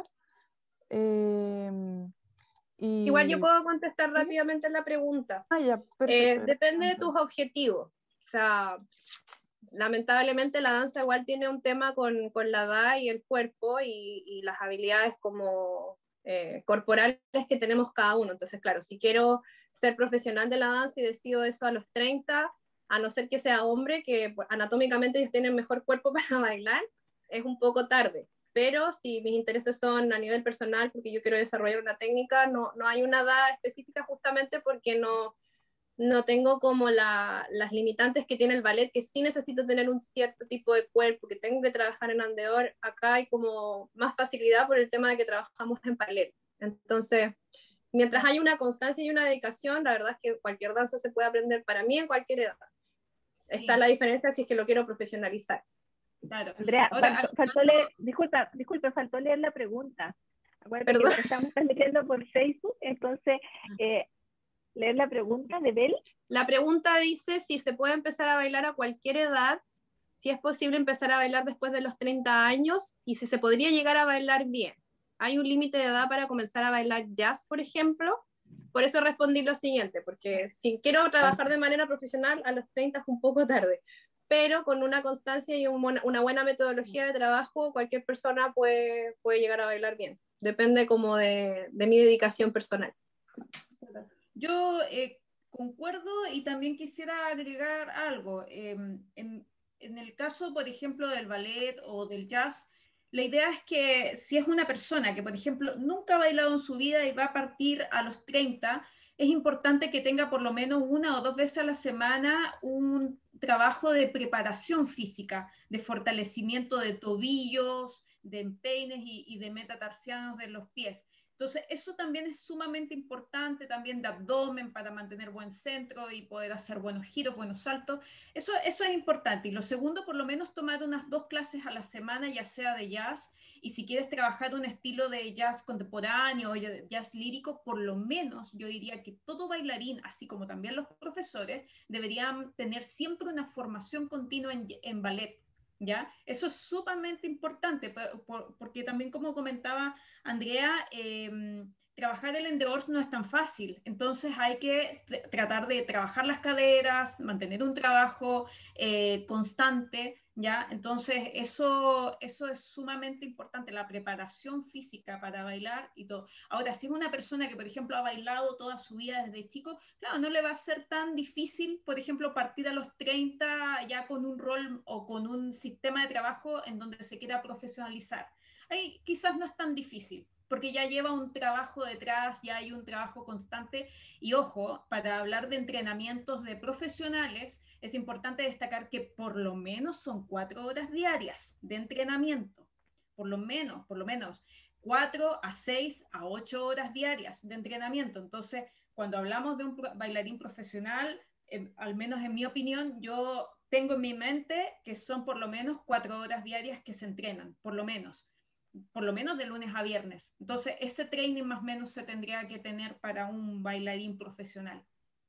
Eh, y... Igual yo puedo contestar rápidamente la pregunta. Ah, ya, perfecto. Eh, depende de tus objetivos. O sea, lamentablemente la danza igual tiene un tema con, con la edad y el cuerpo y, y las habilidades como eh, corporales que tenemos cada uno. Entonces, claro, si quiero ser profesional de la danza y decido eso a los treinta, a no ser que sea hombre, que anatómicamente ellos tienen mejor cuerpo para bailar, es un poco tarde. Pero si mis intereses son a nivel personal, porque yo quiero desarrollar una técnica, no, no hay una edad específica justamente porque no, no tengo como la, las limitantes que tiene el ballet, que sí necesito tener un cierto tipo de cuerpo, que tengo que trabajar en andador. Acá hay como más facilidad por el tema de que trabajamos en ballet. Entonces, mientras hay una constancia y una dedicación, la verdad es que cualquier danza se puede aprender para mí en cualquier edad. Sí. Está la diferencia si es que lo quiero profesionalizar. Claro. Andrea, Ahora, faltó, faltó leer, disculpa, disculpa, faltó leer la pregunta. Acuérdate que estamos transmitiendo por Facebook, entonces eh, leer la pregunta de Bel. La pregunta dice si se puede empezar a bailar a cualquier edad, si es posible empezar a bailar después de los treinta años y si se podría llegar a bailar bien. ¿Hay un límite de edad para comenzar a bailar jazz, por ejemplo? Por eso respondí lo siguiente, porque si quiero trabajar de manera profesional a los treinta es un poco tarde, pero con una constancia y un, una buena metodología de trabajo, cualquier persona puede, puede llegar a bailar bien. Depende como de, de mi dedicación personal. Yo eh, concuerdo y también quisiera agregar algo. Eh, en, en el caso, por ejemplo, del ballet o del jazz, la idea es que si es una persona que, por ejemplo, nunca ha bailado en su vida y va a partir a los treinta, es importante que tenga por lo menos una o dos veces a la semana un trabajo de preparación física, de fortalecimiento de tobillos, de empeines y, y de metatarsianos de los pies. Entonces, eso también es sumamente importante, también de abdomen para mantener buen centro y poder hacer buenos giros, buenos saltos. Eso, eso es importante. Y lo segundo, por lo menos tomar unas dos clases a la semana, ya sea de jazz, y si quieres trabajar un estilo de jazz contemporáneo o jazz lírico, por lo menos yo diría que todo bailarín, así como también los profesores, deberían tener siempre una formación continua en, en ballet. ¿Ya? Eso es sumamente importante porque también, como comentaba Andrea, eh, trabajar el endeavor no es tan fácil, entonces hay que tr tratar de trabajar las caderas, mantener un trabajo eh, constante, ¿ya? Entonces eso, eso es sumamente importante, la preparación física para bailar y todo. Ahora, si es una persona que, por ejemplo, ha bailado toda su vida desde chico, claro, no le va a ser tan difícil, por ejemplo, partir a los treinta ya con un rol o con un sistema de trabajo en donde se quiera profesionalizar. Ahí quizás no es tan difícil, porque ya lleva un trabajo detrás, ya hay un trabajo constante. Y ojo, para hablar de entrenamientos de profesionales, es importante destacar que por lo menos son cuatro horas diarias de entrenamiento, por lo menos, por lo menos cuatro a seis a ocho horas diarias de entrenamiento. Entonces, cuando hablamos de un bailarín profesional, eh, al menos en mi opinión, yo tengo en mi mente que son por lo menos cuatro horas diarias que se entrenan, por lo menos. por lo menos de lunes a viernes. Entonces, ese training más o menos se tendría que tener para un bailarín profesional.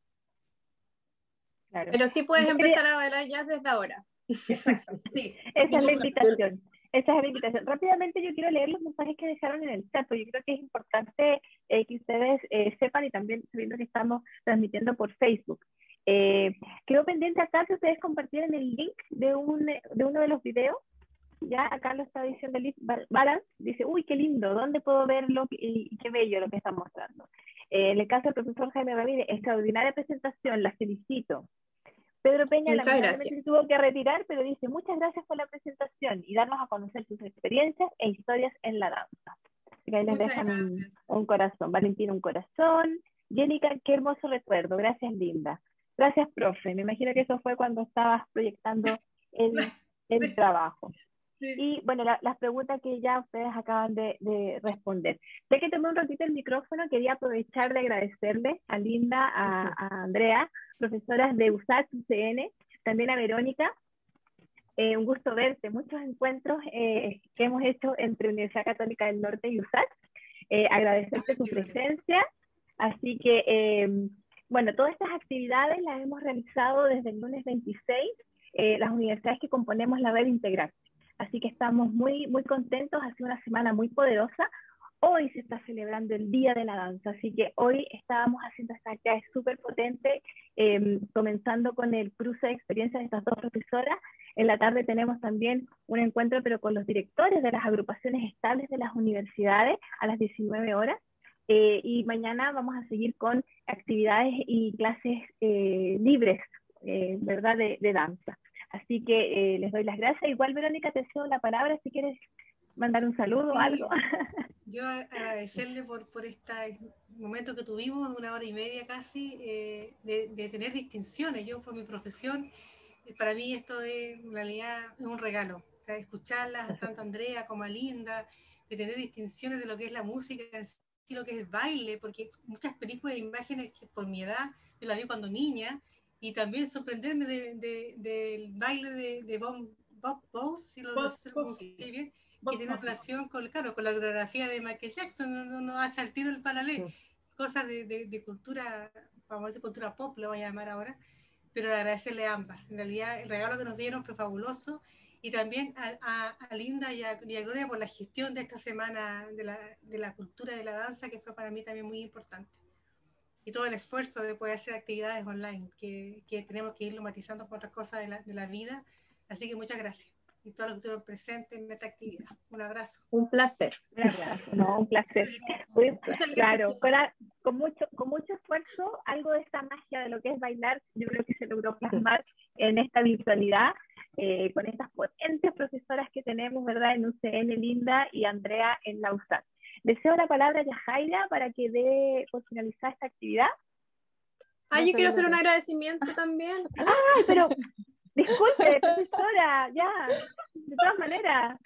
Claro. Pero sí puedes empezar a bailar jazz desde ahora. Exacto, sí. Esa es la invitación. Esa es la invitación. Rápidamente yo quiero leer los mensajes que dejaron en el chat, porque yo creo que es importante eh, que ustedes eh, sepan, y también sabiendo que estamos transmitiendo por Facebook. Eh, quedó pendiente acá si ustedes compartieran el link de, un, de uno de los videos. Ya acá lo está diciendo Liz Balance, dice, uy, qué lindo, ¿dónde puedo verlo? Y qué bello lo que está mostrando. Eh, en el caso del profesor Jaime Ramírez, extraordinaria presentación, la felicito. Pedro Peña, muchas lamentablemente gracias. se tuvo que retirar, pero dice, muchas gracias por la presentación y darnos a conocer sus experiencias e historias en la danza. Así que ahí les Muchas dejan un, gracias. un corazón. Valentina, un corazón. Jenica, qué hermoso recuerdo. Gracias, Linda. Gracias, profe. Me imagino que eso fue cuando estabas proyectando el, el trabajo. Sí. Y bueno, la, las preguntas que ya ustedes acaban de, de responder. Ya que tomé un ratito el micrófono, quería aprovechar de agradecerle a Linda, a, a Andrea, profesoras de U S A C, U C N, también a Verónica. Eh, un gusto verte, muchos encuentros eh, que hemos hecho entre Universidad Católica del Norte y U S A C. Eh, agradecerte tu presencia. Así que, eh, bueno, todas estas actividades las hemos realizado desde el lunes veintiséis, eh, las universidades que componemos la red integral. Así que estamos muy, muy contentos, ha sido una semana muy poderosa. Hoy se está celebrando el Día de la Danza, así que hoy estábamos haciendo esta actividad súper potente, eh, comenzando con el cruce de experiencias de estas dos profesoras. En la tarde tenemos también un encuentro, pero con los directores de las agrupaciones estables de las universidades a las diecinueve horas. Eh, y mañana vamos a seguir con actividades y clases eh, libres, eh, ¿verdad?, de, de danza. Así que eh, les doy las gracias. Igual, Verónica, te cedo la palabra si quieres mandar un saludo o algo. Yo agradecerle por, por este momento que tuvimos, una hora y media casi, eh, de, de tener distinciones. Yo, por mi profesión, para mí esto es, en realidad, es un regalo. O sea, escucharlas, tanto a Andrea como a Linda, de tener distinciones de lo que es la música, de lo que es el baile, porque muchas películas e imágenes que por mi edad, yo las vi cuando niña, y también sorprenderme del de, de, de baile de, de Bob, Bob Bose, si lo pronuncié bien, que tiene relación con, claro, con la coreografía de Michael Jackson. Uno no hace al tiro el paralelo, sí. Cosas de, de, de cultura, vamos a decir cultura pop, lo voy a llamar ahora, pero agradecerle a ambas. En realidad el regalo que nos dieron fue fabuloso, y también a, a, a Linda y a, y a Gloria por la gestión de esta semana de la, de la cultura de la danza, que fue para mí también muy importante. Y todo el esfuerzo de poder hacer actividades online, que, que tenemos que irlo matizando por otras cosas de la, de la vida. Así que muchas gracias. Y todos los que estuvieron presentes en esta actividad. Un abrazo. Un placer. Un abrazo, no, un placer. Pues, claro, con, a, con, mucho, con mucho esfuerzo, algo de esta magia de lo que es bailar, yo creo que se logró plasmar en esta virtualidad, eh, con estas potentes profesoras que tenemos, ¿verdad?, en U C N, Linda y Andrea en la U S A C. Deseo la palabra a Yajaira para que dé por finalizar esta actividad. Ah, yo quiero hacer un agradecimiento también. Ah, pero disculpe, profesora, ya, de todas maneras.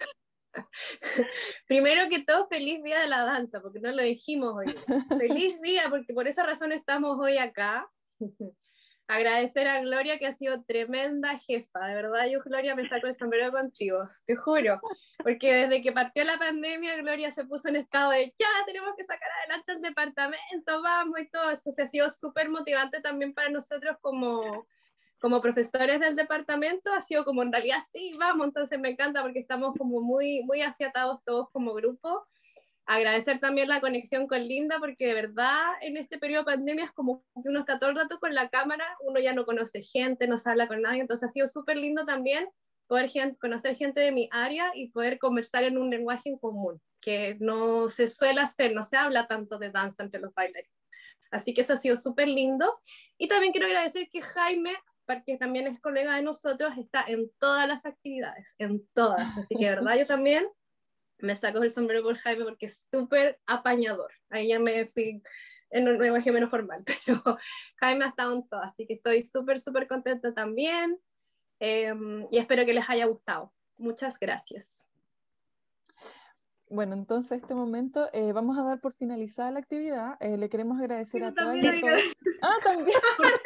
Primero que todo, feliz día de la danza, porque no lo dijimos hoy. Feliz día, porque por esa razón estamos hoy acá. Agradecer a Gloria, que ha sido tremenda jefa. De verdad, yo, Gloria, me saco el sombrero contigo, te juro. Porque desde que partió la pandemia, Gloria se puso en estado de ya, tenemos que sacar adelante el departamento, vamos, y todo eso. O sea, ha sido súper motivante también para nosotros como, como profesores del departamento. Ha sido como, en realidad, sí, vamos. Entonces me encanta porque estamos como muy, muy afiatados todos como grupo. agradecer también la conexión con Linda, porque de verdad en este periodo de pandemia es como que uno está todo el rato con la cámara, uno ya no conoce gente, no se habla con nadie, entonces ha sido súper lindo también poder gente, conocer gente de mi área y poder conversar en un lenguaje en común, que no se suele hacer, no se habla tanto de danza entre los bailarines. Así que eso ha sido súper lindo. Y también quiero agradecer que Jaime, porque también es colega de nosotros, está en todas las actividades, en todas. Así que de verdad yo también me saco el sombrero por Jaime porque es súper apañador. Ahí ya me fui en un lenguaje menos formal, pero Jaime ha estado en todas. Así que estoy súper, súper contenta también. Eh, y espero que les haya gustado. Muchas gracias. Bueno, entonces en este momento eh, vamos a dar por finalizada la actividad. Eh, le queremos agradecer Yo a todas y también, a amiga. todos. Ah, también.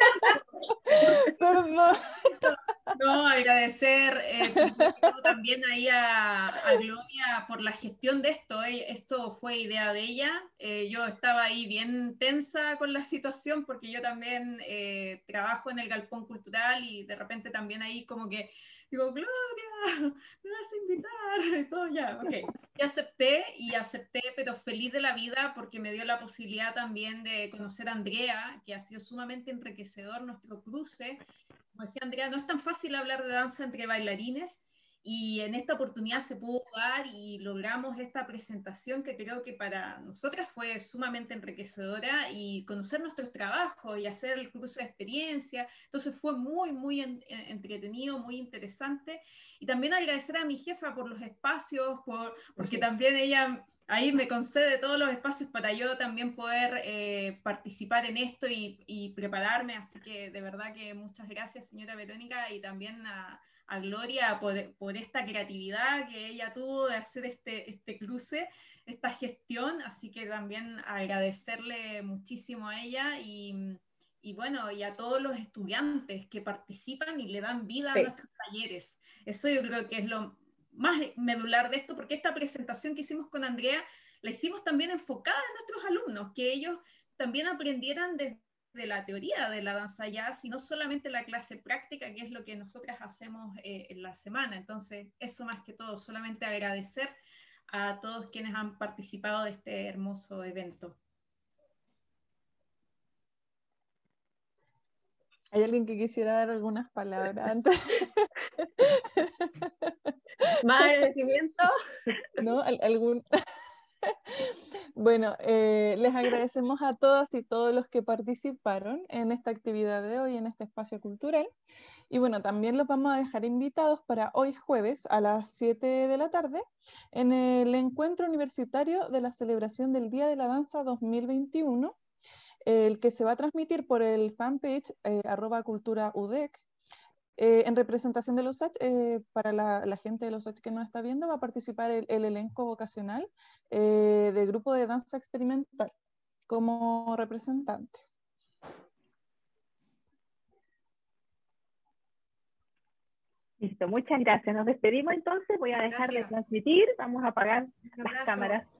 Perdón. No, agradecer eh, primero que todo también ahí a, a Gloria por la gestión de esto. eh, Esto fue idea de ella. Eh, yo estaba ahí bien tensa con la situación porque yo también eh, trabajo en el Galpón Cultural y de repente también ahí como que digo, Gloria, me vas a invitar, y todo ya, ok. Y acepté, y acepté, pero feliz de la vida porque me dio la posibilidad también de conocer a Andrea, que ha sido sumamente enriquecedor nuestro cruce. Como decía Andrea, no es tan fácil hablar de danza entre bailarines, y en esta oportunidad se pudo dar y logramos esta presentación que creo que para nosotras fue sumamente enriquecedora, y conocer nuestros trabajos y hacer el cruce de experiencia. Entonces fue muy, muy en, en, entretenido, muy interesante. Y también agradecer a mi jefa por los espacios, por, porque sí. También ella ahí me concede todos los espacios para yo también poder eh, participar en esto y, y prepararme. Así que de verdad que muchas gracias, señora Verónica, y también a a Gloria por, por esta creatividad que ella tuvo de hacer este, este cruce, esta gestión, así que también agradecerle muchísimo a ella y, y bueno, y a todos los estudiantes que participan y le dan vida sí. a nuestros talleres. Eso yo creo que es lo más medular de esto, porque esta presentación que hicimos con Andrea la hicimos también enfocada en nuestros alumnos, que ellos también aprendieran desde de la teoría de la danza jazz y no solamente la clase práctica, que es lo que nosotras hacemos eh, en la semana. Entonces, eso más que todo, solamente agradecer a todos quienes han participado de este hermoso evento. ¿Hay alguien que quisiera dar algunas palabras antes? ¿Más agradecimiento? ¿No? ¿Algún? Bueno, eh, les agradecemos a todas y todos los que participaron en esta actividad de hoy, en este espacio cultural. Y bueno, también los vamos a dejar invitados para hoy jueves a las siete de la tarde en el encuentro universitario de la celebración del Día de la Danza dos mil veintiuno, el que se va a transmitir por el fanpage eh, arroba cultura U D E C. Eh, en representación de los U S A C, eh, para la, la gente de los U S A C que nos está viendo, va a participar el, el elenco vocacional eh, del grupo de danza experimental como representantes. Listo, muchas gracias. Nos despedimos entonces. Voy a dejar gracias. de transmitir. Vamos a apagar las cámaras.